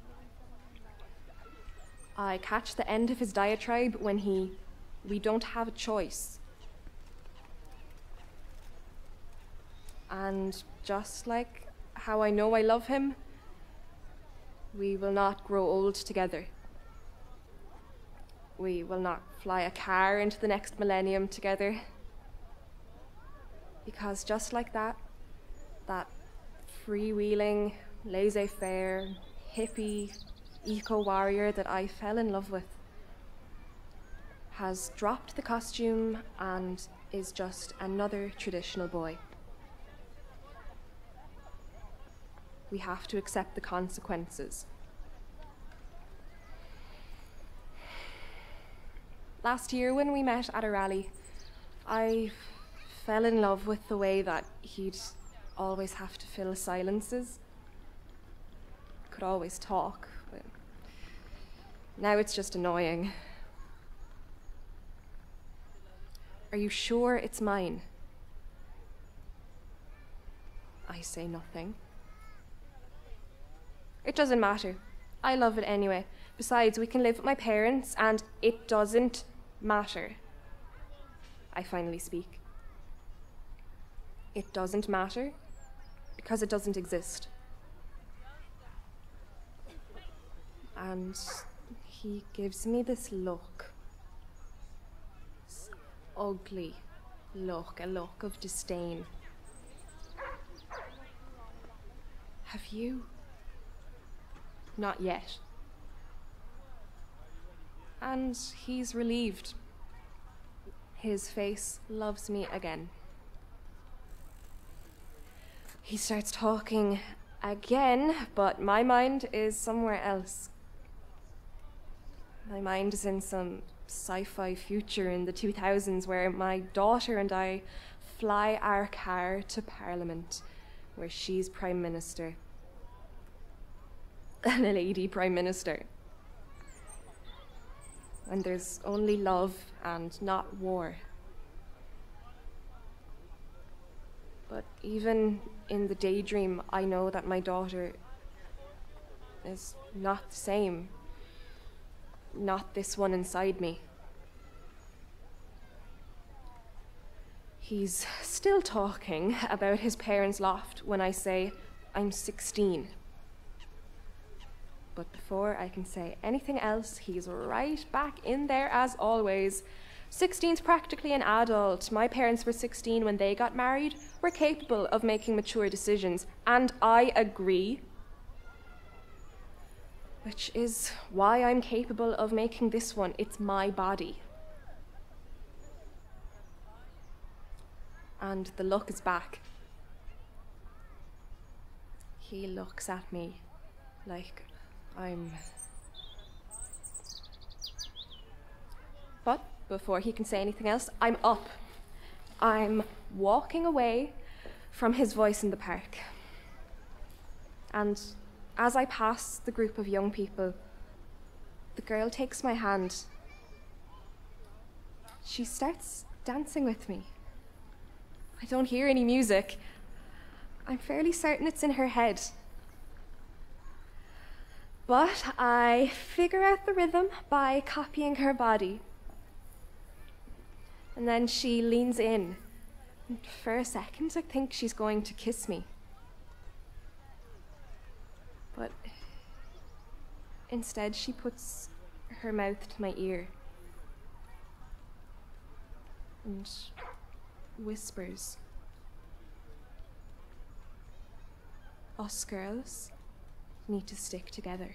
I catch the end of his diatribe when we don't have a choice. And just like how I know I love him, we will not grow old together. We will not fly a car into the next millennium together. Because just like that freewheeling, laissez-faire, hippie, eco-warrior that I fell in love with has dropped the costume and is just another traditional boy. We have to accept the consequences. Last year when we met at a rally, I fell in love with the way that he'd always have to fill silences. Could always talk, but now it's just annoying. Are you sure it's mine? I say nothing. It doesn't matter. I love it anyway. Besides, we can live with my parents, and it doesn't matter. I finally speak. It doesn't matter because it doesn't exist. And he gives me this look. This ugly look, a look of disdain. Have you? Not yet. And he's relieved. His face loves me again. He starts talking again, but my mind is somewhere else. My mind is in some sci-fi future in the 2000s where my daughter and I fly our car to Parliament, where she's Prime Minister. And a lady Prime Minister. And there's only love and not war. But even in the daydream, I know that my daughter is not the same. Not this one inside me. He's still talking about his parents' loft when I say I'm 16. But before I can say anything else, he's right back in there as always. 16's practically an adult. My parents were 16 when they got married. We're capable of making mature decisions, and I agree. Which is why I'm capable of making this one. It's my body. And the look is back. He looks at me like But before he can say anything else, I'm up. I'm walking away from his voice in the park. And as I pass the group of young people, the girl takes my hand. She starts dancing with me. I don't hear any music. I'm fairly certain it's in her head. But I figure out the rhythm by copying her body. And then she leans in. And for a second, I think she's going to kiss me. But instead, she puts her mouth to my ear and whispers, "Us girls need to stick together."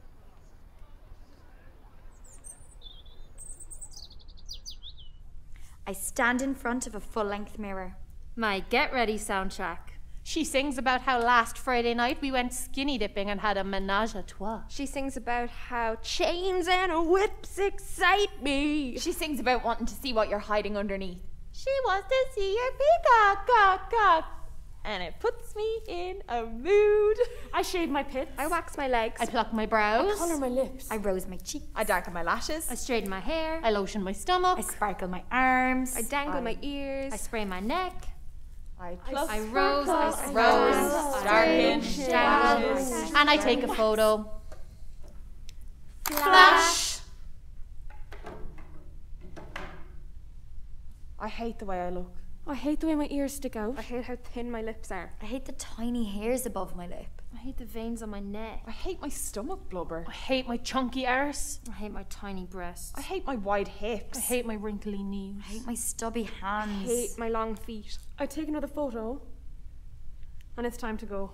I stand in front of a full-length mirror. My Get Ready soundtrack. She sings about how last Friday night we went skinny dipping and had a menage a trois. She sings about how chains and whips excite me. She sings about wanting to see what you're hiding underneath. She wants to see your peacock, cock, cock. And it puts me in a mood. I shave my pits. I wax my legs. I pluck my brows. Colour my lips. I rose my cheeks. I darken my lashes. I straighten my hair. I lotion my stomach. I sparkle my arms. I dangle my ears. I spray my neck. I pluck. I rose, I rose, darken, dangle, dashes. and I take a photo. Flash! I hate the way I look. I hate the way my ears stick out. I hate how thin my lips are. I hate the tiny hairs above my lip. I hate the veins on my neck. I hate my stomach blubber. I hate my chunky arse. I hate my tiny breasts. I hate my wide hips. I hate my wrinkly knees. I hate my stubby I hands. hate my long feet. I take another photo, and it's time to go.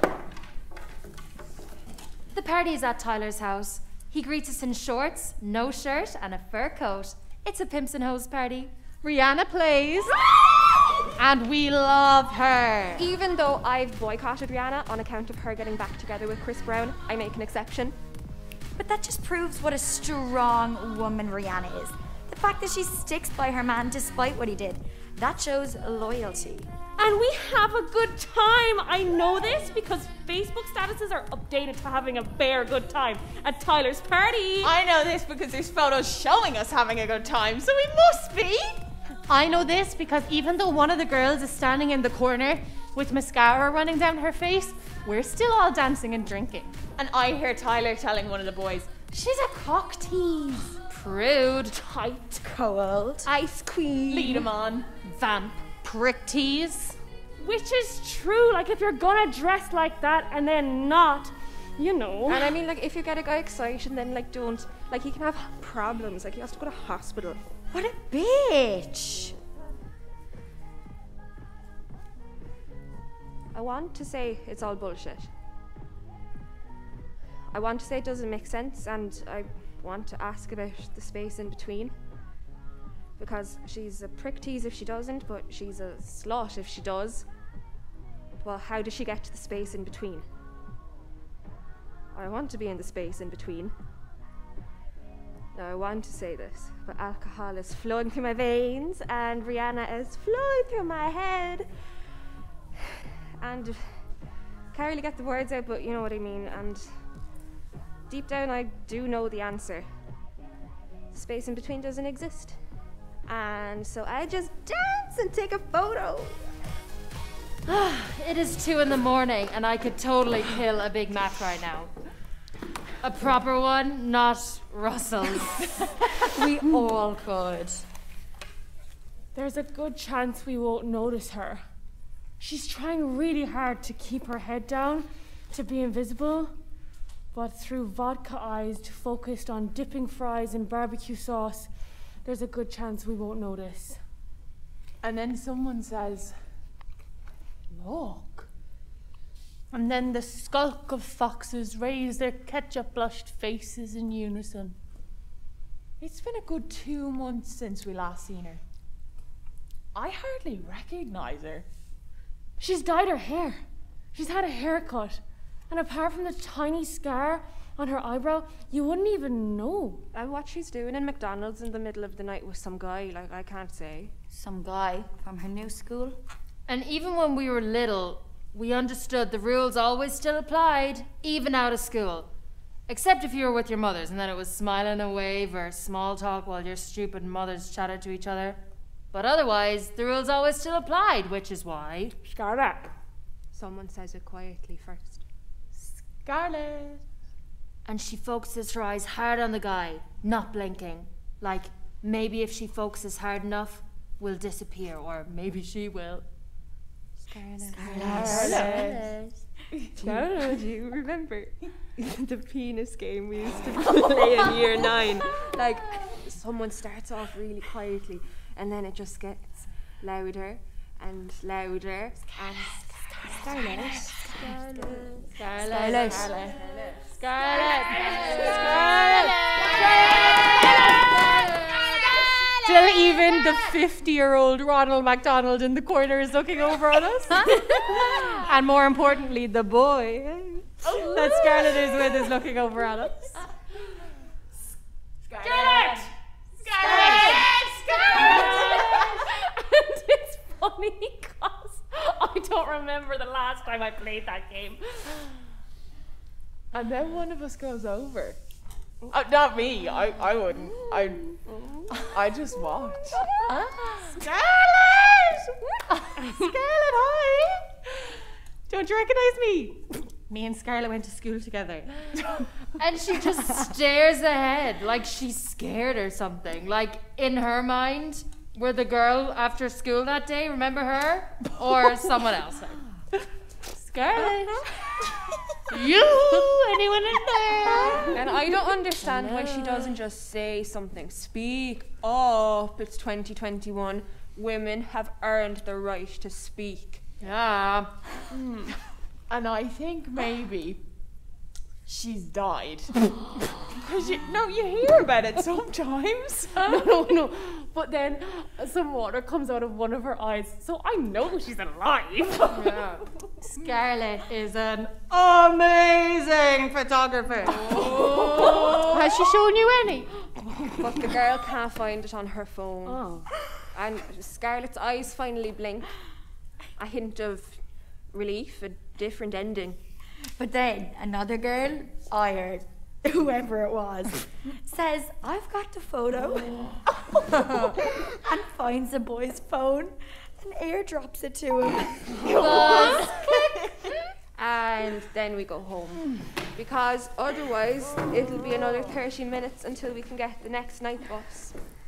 The party is at Tyler's house. He greets us in shorts, no shirt, and a fur coat. It's a pimps and hoes party. Rihanna plays. And we love her. Even though I've boycotted Rihanna on account of her getting back together with Chris Brown, I make an exception. But that just proves what a strong woman Rihanna is. The fact that she sticks by her man despite what he did. That shows loyalty. And we have a good time. I know this because Facebook statuses are updated to having a bare good time at Tyler's party. I know this because there's photos showing us having a good time, so we must be. I know this because even though one of the girls is standing in the corner with mascara running down her face, we're still all dancing and drinking. And I hear Tyler telling one of the boys, She's a cock tease. Prude. Tight. Cold. Ice queen. lead 'em on. Vamp. Prick tease. Which is true. Like, if you're gonna dress like that and then not, you know. And I mean, like, if you get a guy excited, then, like, don't. Like, he can have problems. Like, he has to go to hospital. What a bitch. I want to say it's all bullshit. I want to say it doesn't make sense, and I want to ask about the space in between. Because she's a prick tease if she doesn't, but she's a slut if she does. Well, how does she get to the space in between? I want to be in the space in between. Now, I want to say this, but alcohol is flowing through my veins, and Rihanna is flowing through my head. And can't really get the words out, but you know what I mean. And deep down, I do know the answer. The space in between doesn't exist. And so I just dance and take a photo. It is 2 a.m. and I could totally kill a Big Mac right now. A proper one, not Russell's. We all could. There's a good chance we won't notice her. She's trying really hard to keep her head down, to be invisible, but through vodka eyes focused on dipping fries in barbecue sauce, there's a good chance we won't notice. And then someone says, look. And then the skulk of foxes raise their ketchup-blushed faces in unison. It's been a good 2 months since we last seen her. I hardly recognise her. She's dyed her hair. She's had a haircut. And apart from the tiny scar on her eyebrow, you wouldn't even know. And what she's doing in McDonald's in the middle of the night with some guy, like, I can't say. Some guy from her new school. And even when we were little, we understood the rules always still applied, even out of school. Except if you were with your mothers and then it was smile and a wave or small talk while your stupid mothers chatted to each other. But otherwise, the rules always still applied, which is why... Scarlett. Someone says it quietly first. Scarlett. And she focuses her eyes hard on the guy, not blinking. Like, maybe if she focuses hard enough, we'll disappear, or maybe she will. Scarlett. Ciara, do you remember the penis game we used to play in year 9? Like, someone starts off really quietly and then it just gets louder and louder. And Scarlett. Till even the 50-year-old Ronald MacDonald in the corner is looking over on us. And more importantly, the boy that Scarlett is with is looking over at us. Scarlett! Scarlett! Scarlett! And it's funny because I don't remember the last time I played that game. And then one of us goes over. Not me. I wouldn't. I just walked. Scarlett! Scarlett, hi! Don't you recognize me? Me and Scarlett went to school together. And she just stares ahead like she's scared or something. Like, in her mind, we're the girl after school that day, remember her? Or someone else. Scarlett! You! Anyone in there? And I don't understand why she doesn't just say something. Speak up. It's 2021. Women have earned the right to speak. Yeah. And I think maybe she's died. Because you hear about it sometimes. No. But then some water comes out of one of her eyes, so I know she's alive. Yeah. Scarlett is an amazing photographer. Has she shown you any? But the girl can't find it on her phone. Oh. And Scarlett's eyes finally blink. A hint of relief, a different ending. But then another girl, I heard, whoever it was, says, I've got the photo. And finds the boy's phone and airdrops it to him. And then we go home. Because otherwise, it'll be another 30 minutes until we can get the next night bus.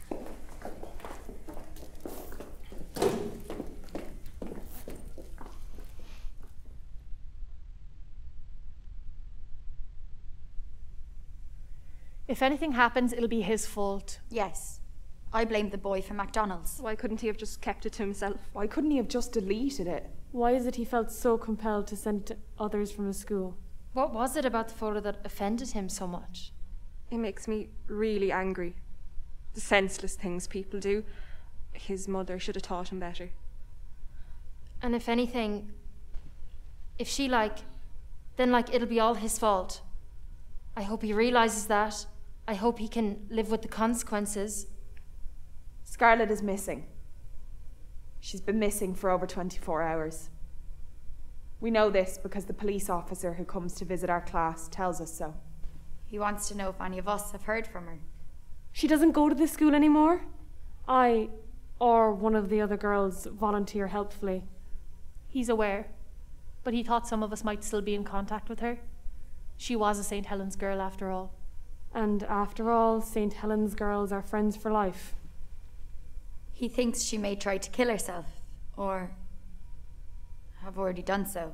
If anything happens, it'll be his fault. Yes, I blame the boy for McDonald's. Why couldn't he have just kept it to himself? Why couldn't he have just deleted it? Why is it he felt so compelled to send it to others from his school? What was it about the photo that offended him so much? It makes me really angry. The senseless things people do. His mother should have taught him better. And if anything, if she then it'll be all his fault. I hope he realises that. I hope he can live with the consequences. Scarlett is missing. She's been missing for over 24 hours. We know this because the police officer who comes to visit our class tells us so. He wants to know if any of us have heard from her. She doesn't go to this school anymore? I, or one of the other girls, volunteer helpfully. He's aware, but he thought some of us might still be in contact with her. She was a St. Helens girl after all. And after all, St. Helens girls are friends for life. He thinks she may try to kill herself, or have already done so.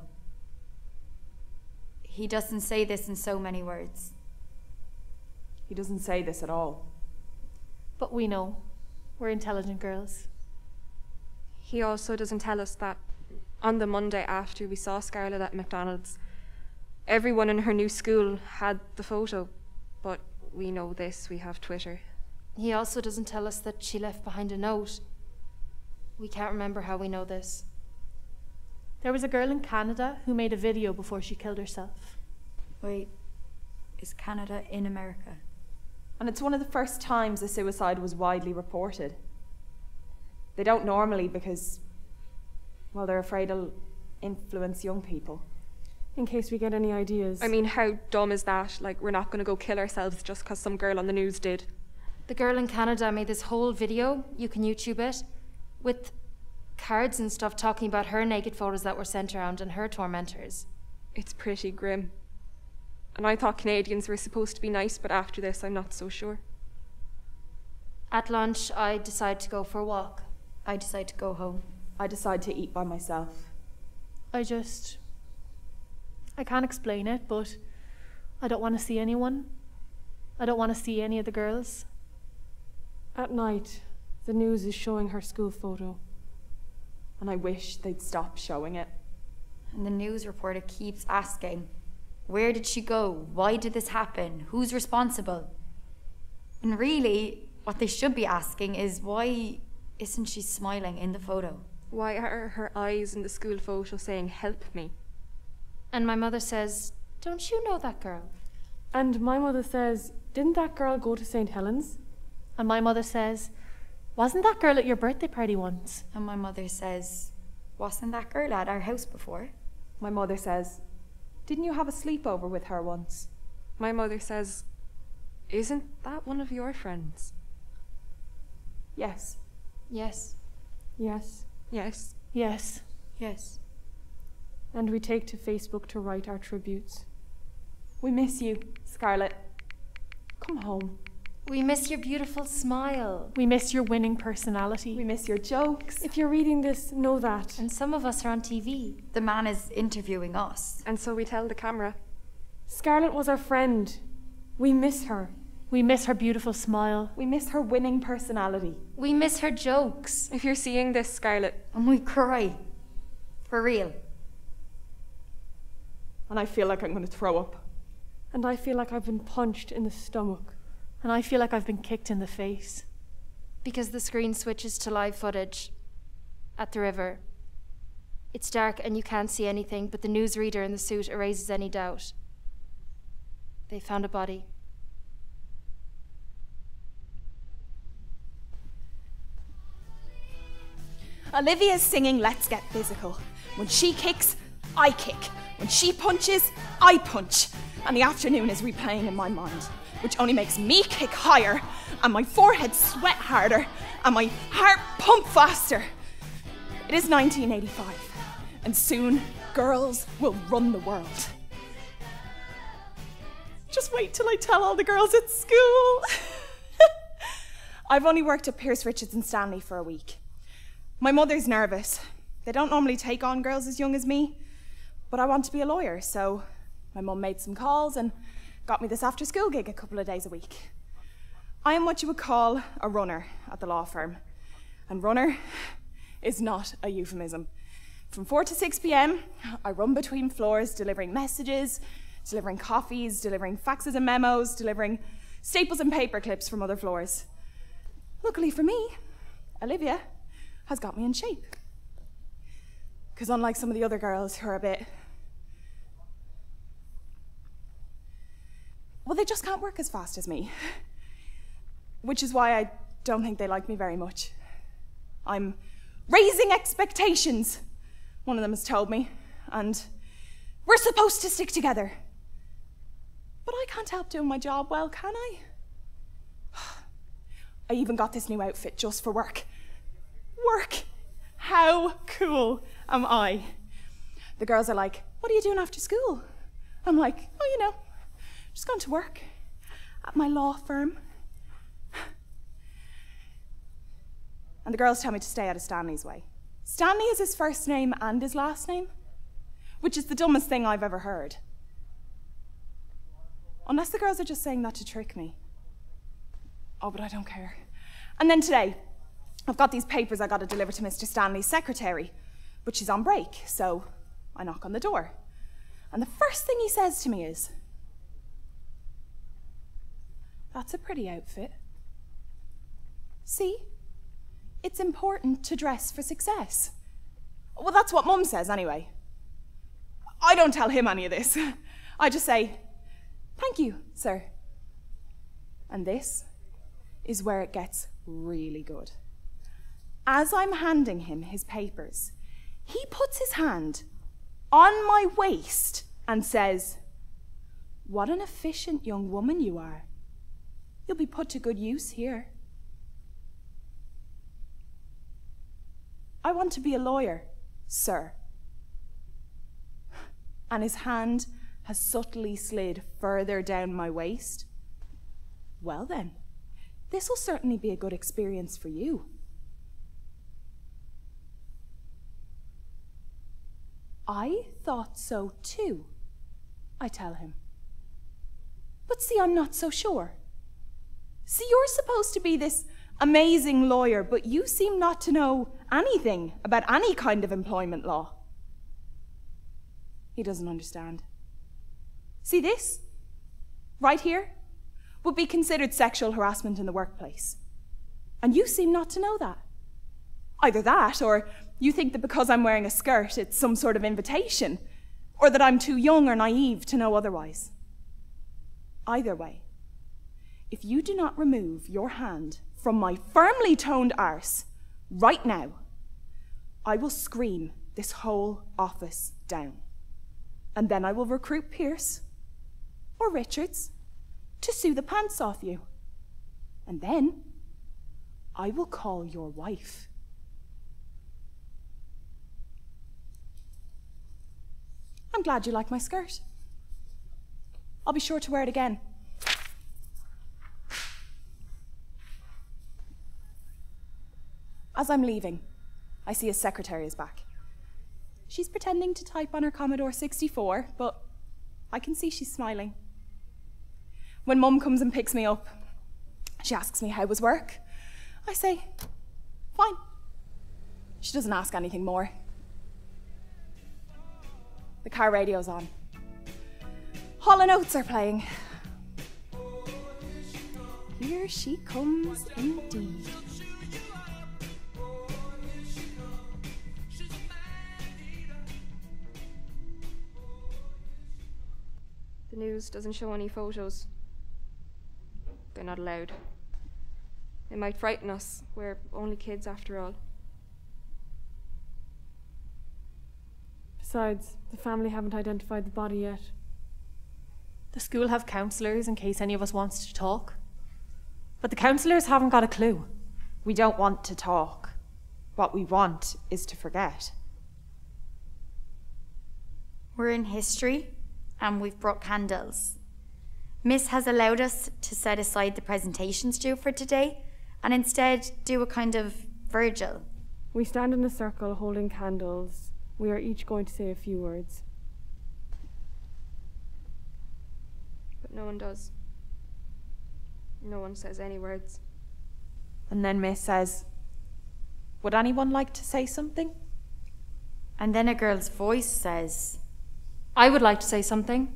He doesn't say this in so many words. He doesn't say this at all. But we know. We're intelligent girls. He also doesn't tell us that on the Monday after we saw Scarlett at McDonald's, everyone in her new school had the photo, but we know this, we have Twitter. He also doesn't tell us that she left behind a note. We can't remember how we know this. There was a girl in Canada who made a video before she killed herself. Wait, is Canada in America? And it's one of the first times a suicide was widely reported. They don't normally because, well, they're afraid it'll influence young people. in case we get any ideas. I mean, how dumb is that? Like, we're not going to go kill ourselves just because some girl on the news did. The girl in Canada made this whole video, you can YouTube it, with cards and stuff talking about her naked photos that were sent around and her tormentors. It's pretty grim. And I thought Canadians were supposed to be nice, but after this, I'm not so sure. At lunch, I decide to go for a walk. I decide to go home. I decide to eat by myself. I can't explain it, but I don't want to see anyone. I don't want to see any of the girls. At night, the news is showing her school photo. And I wish they'd stop showing it. And the news reporter keeps asking, where did she go? Why did this happen? Who's responsible? And really, what they should be asking is, why isn't she smiling in the photo? Why are her eyes in the school photo saying, help me? And my mother says, don't you know that girl? And my mother says, didn't that girl go to St. Helens? And my mother says, wasn't that girl at your birthday party once? And my mother says, wasn't that girl at our house before? My mother says, didn't you have a sleepover with her once? My mother says, isn't that one of your friends? Yes. Yes. Yes. Yes. Yes. Yes. And we take to Facebook to write our tributes. We miss you, Scarlett. Come home. We miss your beautiful smile. We miss your winning personality. We miss your jokes. If you're reading this, know that. And some of us are on TV. The man is interviewing us. And so we tell the camera. Scarlett was our friend. We miss her. We miss her beautiful smile. We miss her winning personality. We miss her jokes. If you're seeing this, Scarlett. And we cry. For real. And I feel like I'm going to throw up. And I feel like I've been punched in the stomach. And I feel like I've been kicked in the face. Because the screen switches to live footage at the river. It's dark and you can't see anything, but the newsreader in the suit erases any doubt. They found a body. Olivia's singing Let's Get Physical. When she kicks, I kick. When she punches, I punch. And the afternoon is replaying in my mind, which only makes me kick higher, and my forehead sweat harder, and my heart pump faster. It is 1985, and soon girls will run the world. Just wait till I tell all the girls at school. I've only worked at Pierce, Richards and Stanley for a week. My mother's nervous. They don't normally take on girls as young as me, but I want to be a lawyer, so my mum made some calls and got me this after-school gig a couple of days a week. I am what you would call a runner at the law firm, and runner is not a euphemism. From 4 to 6 p.m, I run between floors, delivering messages, delivering coffees, delivering faxes and memos, delivering staples and paper clips from other floors. Luckily for me, Olivia has got me in shape. Because unlike some of the other girls who are a bit... well, they just can't work as fast as me. Which is why I don't think they like me very much. I'm raising expectations, one of them has told me, and we're supposed to stick together. But I can't help doing my job well, can I? I even got this new outfit just for work. Work! How cool am I? The girls are like, what are you doing after school? I'm like, oh, you know, just going to work at my law firm. And the girls tell me to stay out of Stanley's way. Stanley is his first name and his last name, which is the dumbest thing I've ever heard. Unless the girls are just saying that to trick me. Oh, but I don't care. And then today, I've got these papers I got to deliver to Mr. Stanley's secretary, but she's on break, so I knock on the door. And the first thing he says to me is, "That's a pretty outfit. See? It's important to dress for success." Well, that's what Mum says anyway. I don't tell him any of this. I just say, "Thank you, sir." And this is where it gets really good. As I'm handing him his papers, he puts his hand on my waist and says, "What an efficient young woman you are. You'll be put to good use here." "I want to be a lawyer, sir." And his hand has subtly slid further down my waist. "Well then, this will certainly be a good experience for you." "I thought so too," I tell him. "But see, I'm not so sure. See, you're supposed to be this amazing lawyer, but you seem not to know anything about any kind of employment law." He doesn't understand. "See this? Right here would be considered sexual harassment in the workplace. And you seem not to know that. Either that, or you think that because I'm wearing a skirt, it's some sort of invitation, or that I'm too young or naive to know otherwise. Either way, if you do not remove your hand from my firmly toned arse right now, I will scream this whole office down. And then I will recruit Pierce or Richards to sue the pants off you. And then I will call your wife." "I'm glad you like my skirt. I'll be sure to wear it again." As I'm leaving, I see his secretary is back. She's pretending to type on her Commodore 64, but I can see she's smiling. When Mum comes and picks me up, she asks me how was work. I say, "Fine." She doesn't ask anything more. The car radio's on. Hall & Oates are playing. Here she comes indeed. The news doesn't show any photos. They're not allowed. They might frighten us. We're only kids after all. Besides, the family haven't identified the body yet. The school have counsellors in case any of us wants to talk. But the counsellors haven't got a clue. We don't want to talk. What we want is to forget. We're in history, and we've brought candles. Miss has allowed us to set aside the presentations due for today and instead do a kind of Virgil. We stand in a circle holding candles. We are each going to say a few words. But no one does. No one says any words. And then Miss says, "Would anyone like to say something?" And then a girl's voice says, I would like to say something.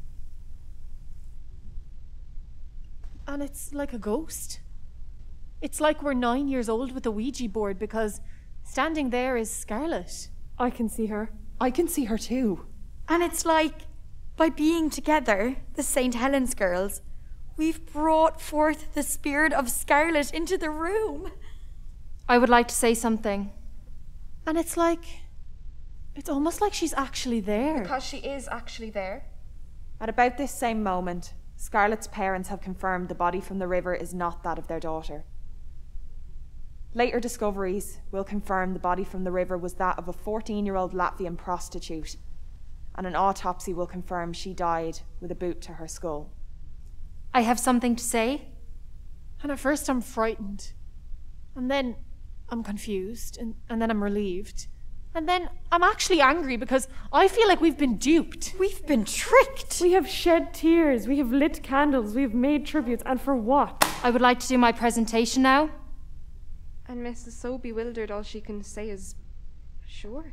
And it's like a ghost. It's like we're 9 years old with a Ouija board because standing there is Scarlett. I can see her. I can see her too. and it's like, by being together, the St. Helens girls, we've brought forth the spirit of Scarlett into the room. I would like to say something. And it's almost like she's actually there. Because she is actually there. At about this same moment, Scarlett's parents have confirmed the body from the river is not that of their daughter. Later discoveries will confirm the body from the river was that of a 14-year-old Latvian prostitute, and an autopsy will confirm she died with a boot to her skull. I have something to say. And at first I'm frightened. And then I'm confused. And then I'm relieved. And then I'm actually angry because I feel like we've been duped. We've been tricked. We have shed tears, we have lit candles, we have made tributes, and for what? I would like to do my presentation now. And Miss is so bewildered, all she can say is, sure.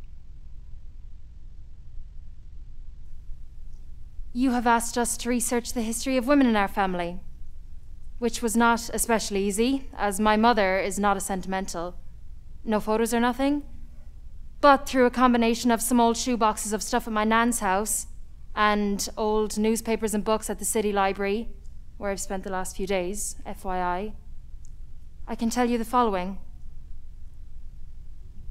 You have asked us to research the history of women in our family, which was not especially easy, as my mother is not a sentimental. No photos or nothing. But through a combination of some old shoeboxes of stuff at my nan's house and old newspapers and books at the city library, where I've spent the last few days, FYI, I can tell you the following.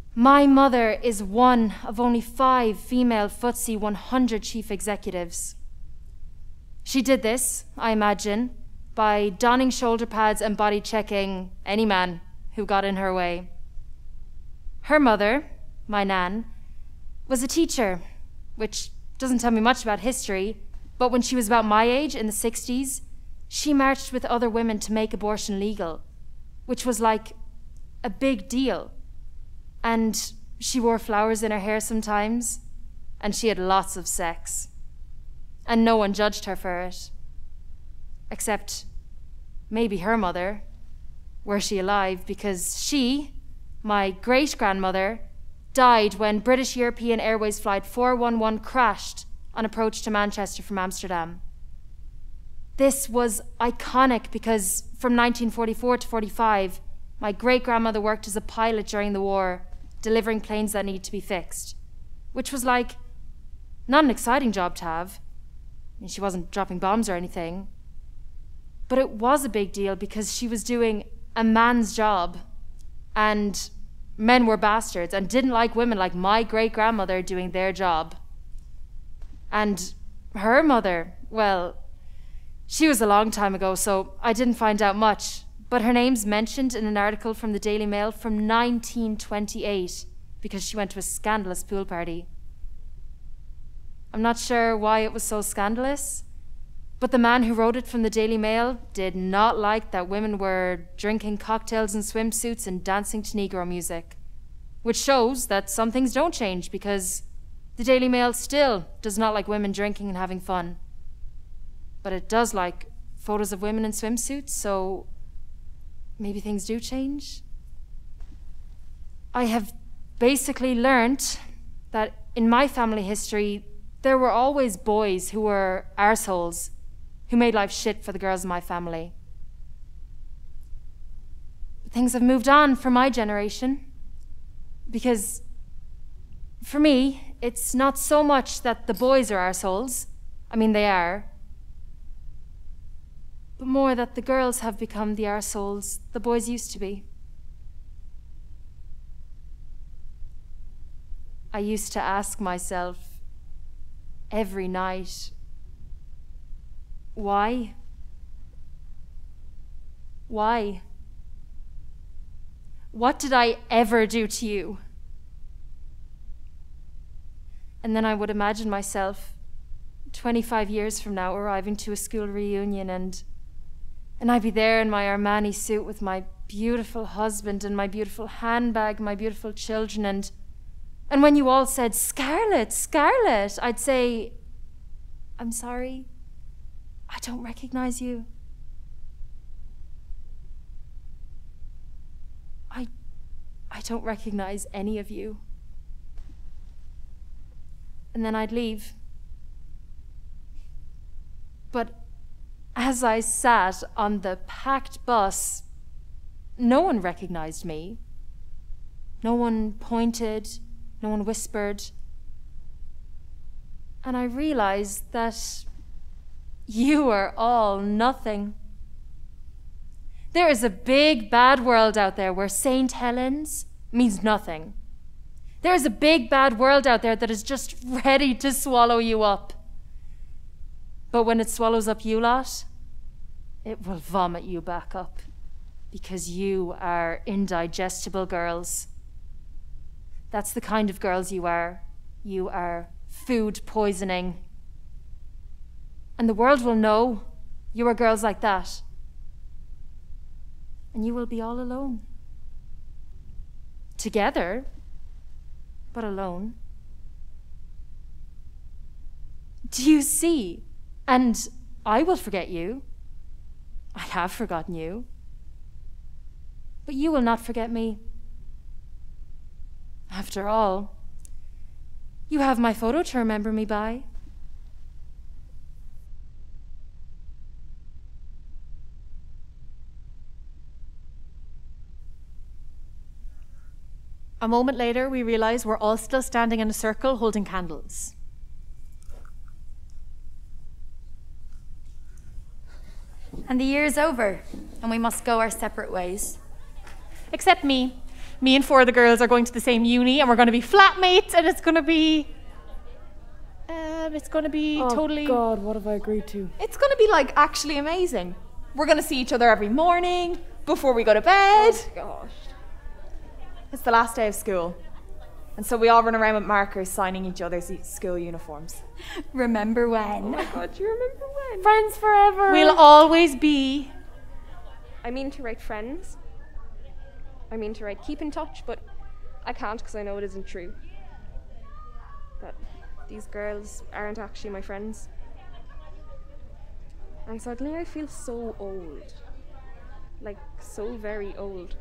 My mother is one of only 5 female FTSE 100 chief executives. She did this, I imagine, by donning shoulder pads and body checking any man who got in her way. Her mother, my nan, was a teacher, which doesn't tell me much about history, but when she was about my age, in the 60s, she marched with other women to make abortion legal, which was like a big deal. And she wore flowers in her hair sometimes, and she had lots of sex. And no one judged her for it. Except maybe her mother, were she alive, because she, my great-grandmother, died when British European Airways Flight 411 crashed on approach to Manchester from Amsterdam. This was iconic because from 1944 to 45, my great-grandmother worked as a pilot during the war, delivering planes that needed to be fixed, which was like, not an exciting job to have. I mean, she wasn't dropping bombs or anything. But it was a big deal because she was doing a man's job, and men were bastards and didn't like women like my great-grandmother doing their job. And her mother, well, she was a long time ago, so I didn't find out much, but her name's mentioned in an article from the Daily Mail from 1928 because she went to a scandalous pool party. I'm not sure why it was so scandalous, but the man who wrote it from the Daily Mail did not like that women were drinking cocktails in swimsuits and dancing to Negro music, which shows that some things don't change because the Daily Mail still does not like women drinking and having fun. But it does like photos of women in swimsuits, so maybe things do change. I have basically learnt that in my family history, there were always boys who were arseholes, who made life shit for the girls in my family. But things have moved on for my generation, because for me, it's not so much that the boys are arseholes, I mean they are, but more that the girls have become the arseholes the boys used to be. I used to ask myself every night, why? Why? What did I ever do to you? And then I would imagine myself 25 years from now arriving to a school reunion and I'd be there in my Armani suit with my beautiful husband and my beautiful handbag, my beautiful children, and when you all said, "Scarlett, Scarlett," I'd say, "I'm sorry, I don't recognize you. I don't recognize any of you." And then I'd leave. But as I sat on the packed bus, no one recognized me. No one pointed, no one whispered. And I realized that you are all nothing. There is a big, bad world out there where St. Helens means nothing. There is a big, bad world out there that is just ready to swallow you up. But when it swallows up you lot, it will vomit you back up because you are indigestible girls. That's the kind of girls you are. You are food poisoning. And the world will know you are girls like that. And you will be all alone. Together, but alone. Do you see? And I will forget you. I have forgotten you. But you will not forget me. After all, you have my photo to remember me by. A moment later, we realize we're all still standing in a circle holding candles. And the year is over, and we must go our separate ways. Except me. Me and 4 of the girls are going to the same uni and we're going to be flatmates and it's going to be totally... Oh God, what have I agreed to? It's going to be like actually amazing. We're going to see each other every morning before we go to bed. Oh gosh. It's the last day of school. And so we all run around with markers signing each other's school uniforms. Remember when? Oh my God, do you remember when? Friends forever. We'll always be... I mean to write friends. I mean to write keep in touch, but I can't because I know it isn't true. That these girls aren't actually my friends. And suddenly I feel so old. Like, so very old.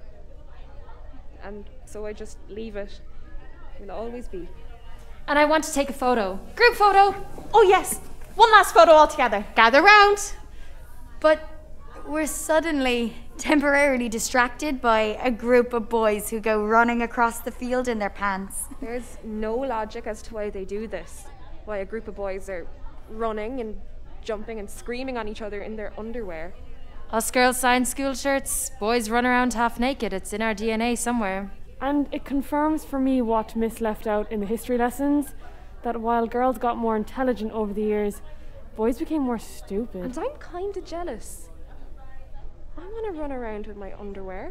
And so I just leave it. Will always be. And I want to take a photo. Group photo! Oh yes, one last photo all together. Gather round. But we're suddenly temporarily distracted by a group of boys who go running across the field in their pants. There's no logic as to why they do this. Why a group of boys are running and jumping and screaming on each other in their underwear. Us girls sign school shirts, boys run around half naked. It's in our DNA somewhere. And it confirms for me what Miss left out in the history lessons, that while girls got more intelligent over the years, boys became more stupid. And I'm kinda jealous. I want to run around with my underwear.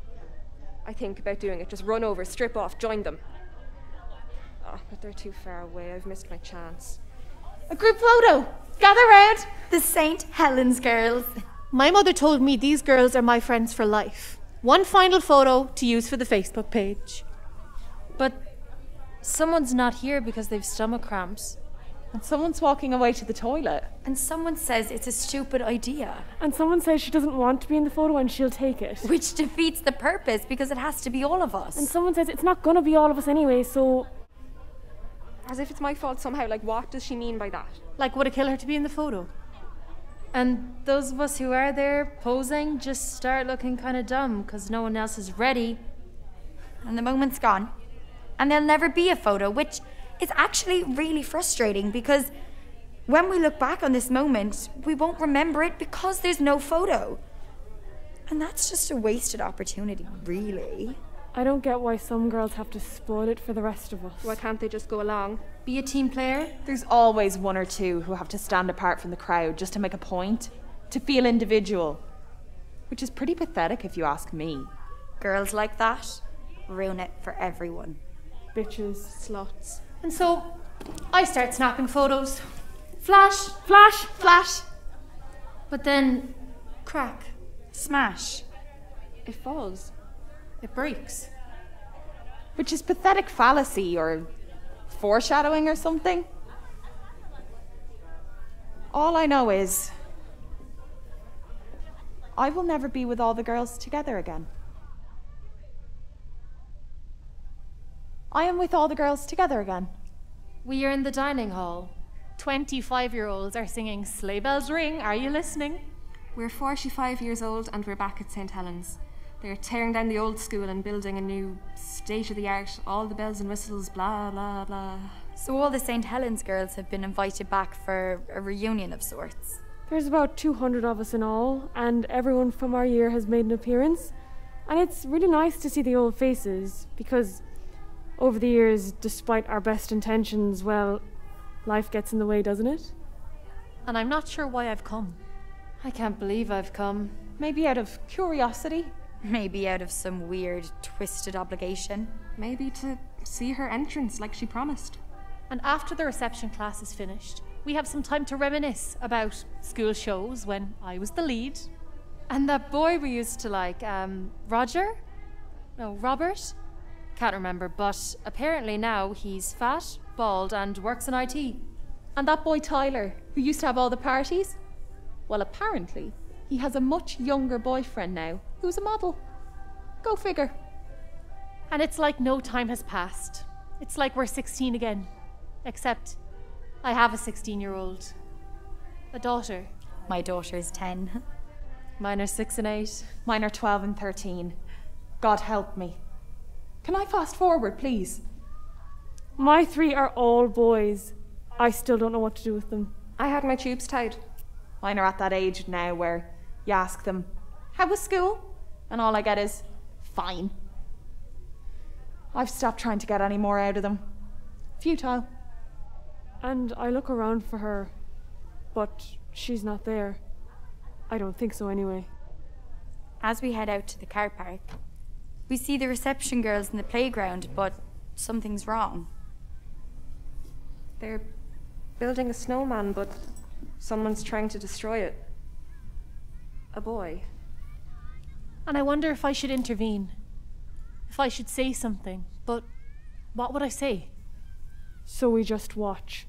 I think about doing it. Just run over, strip off, join them. Oh, but they're too far away. I've missed my chance. A group photo. Gather round. The St. Helens girls. My mother told me these girls are my friends for life. One final photo to use for the Facebook page. But someone's not here because they've stomach cramps. And someone's walking away to the toilet. And someone says it's a stupid idea. And someone says she doesn't want to be in the photo and she'll take it. Which defeats the purpose because it has to be all of us. And someone says it's not gonna be all of us anyway, so... As if it's my fault somehow. Like, what does she mean by that? Like, would it kill her to be in the photo? And those of us who are there posing just start looking kind of dumb because no one else is ready. And the moment's gone. And there'll never be a photo, which is actually really frustrating because when we look back on this moment, we won't remember it because there's no photo. And that's just a wasted opportunity, really. I don't get why some girls have to spoil it for the rest of us. Why can't they just go along? Be a team player. There's always one or two who have to stand apart from the crowd just to make a point, to feel individual. Which is pretty pathetic if you ask me. Girls like that ruin it for everyone. Bitches. Sluts. And so, I start snapping photos. Flash, Flash! flash. But then, Crack. Smash. It falls. It breaks. Which is pathetic fallacy or foreshadowing or something. All I know is I will never be with all the girls together again. I am with all the girls together again. we are in the dining hall. 25-year-olds are singing Sleigh Bells Ring. Are you listening? We're 45 years old and we're back at St. Helens. They're tearing down the old school and building a new state-of-the-art, all the bells and whistles, blah, blah, blah. So all the St. Helens girls have been invited back for a reunion of sorts. There's about 200 of us in all, and everyone from our year has made an appearance. And it's really nice to see the old faces, because over the years, despite our best intentions, well, life gets in the way, doesn't it? And I'm not sure why I've come. I can't believe I've come. Maybe out of curiosity. Maybe out of some weird, twisted obligation. Maybe to see her entrance like she promised. And after the reception class is finished, we have some time to reminisce about school shows when I was the lead. And that boy we used to like, Roger? No, Robert? Can't remember, but apparently now he's fat, bald, and works in IT. And that boy Tyler, who used to have all the parties? Well, apparently, he has a much younger boyfriend now, who's a model. Go figure. And it's like no time has passed. It's like we're 16 again. Except I have a 16-year-old. A daughter. My daughter's 10. Mine are 6 and 8. Mine are 12 and 13. God help me. Can I fast forward, please? My 3 are all boys. I still don't know what to do with them. I had my tubes tied. Mine are at that age now where you ask them, how was school? And all I get is, fine. I've stopped trying to get any more out of them. Futile. And I look around for her, but she's not there. I don't think so anyway. As we head out to the car park, we see the reception girls in the playground, but something's wrong. They're building a snowman, but someone's trying to destroy it. A boy. And I wonder if I should intervene. If I should say something. But what would I say? So we just watch.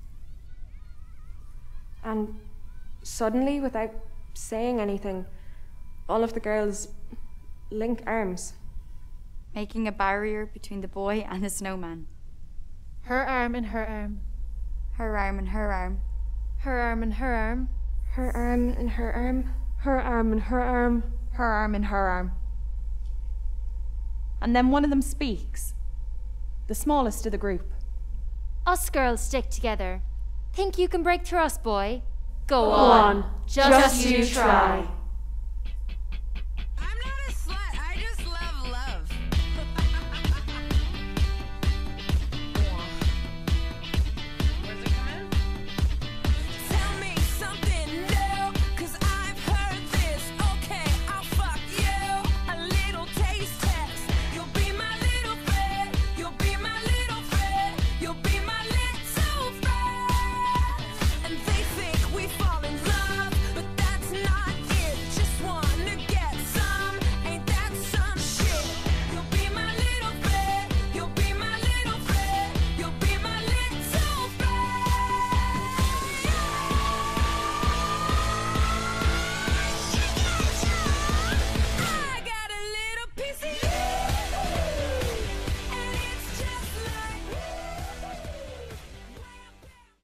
And suddenly, without saying anything, all of the girls link arms. Making a barrier between the boy and the snowman. Her arm in her arm. Her arm in her arm. Her arm in her arm. Her arm in her arm. Her arm in her arm. Her arm in her arm. And then one of them speaks. The smallest of the group. Us girls stick together. Think you can break through us, boy? Go on. Just you try.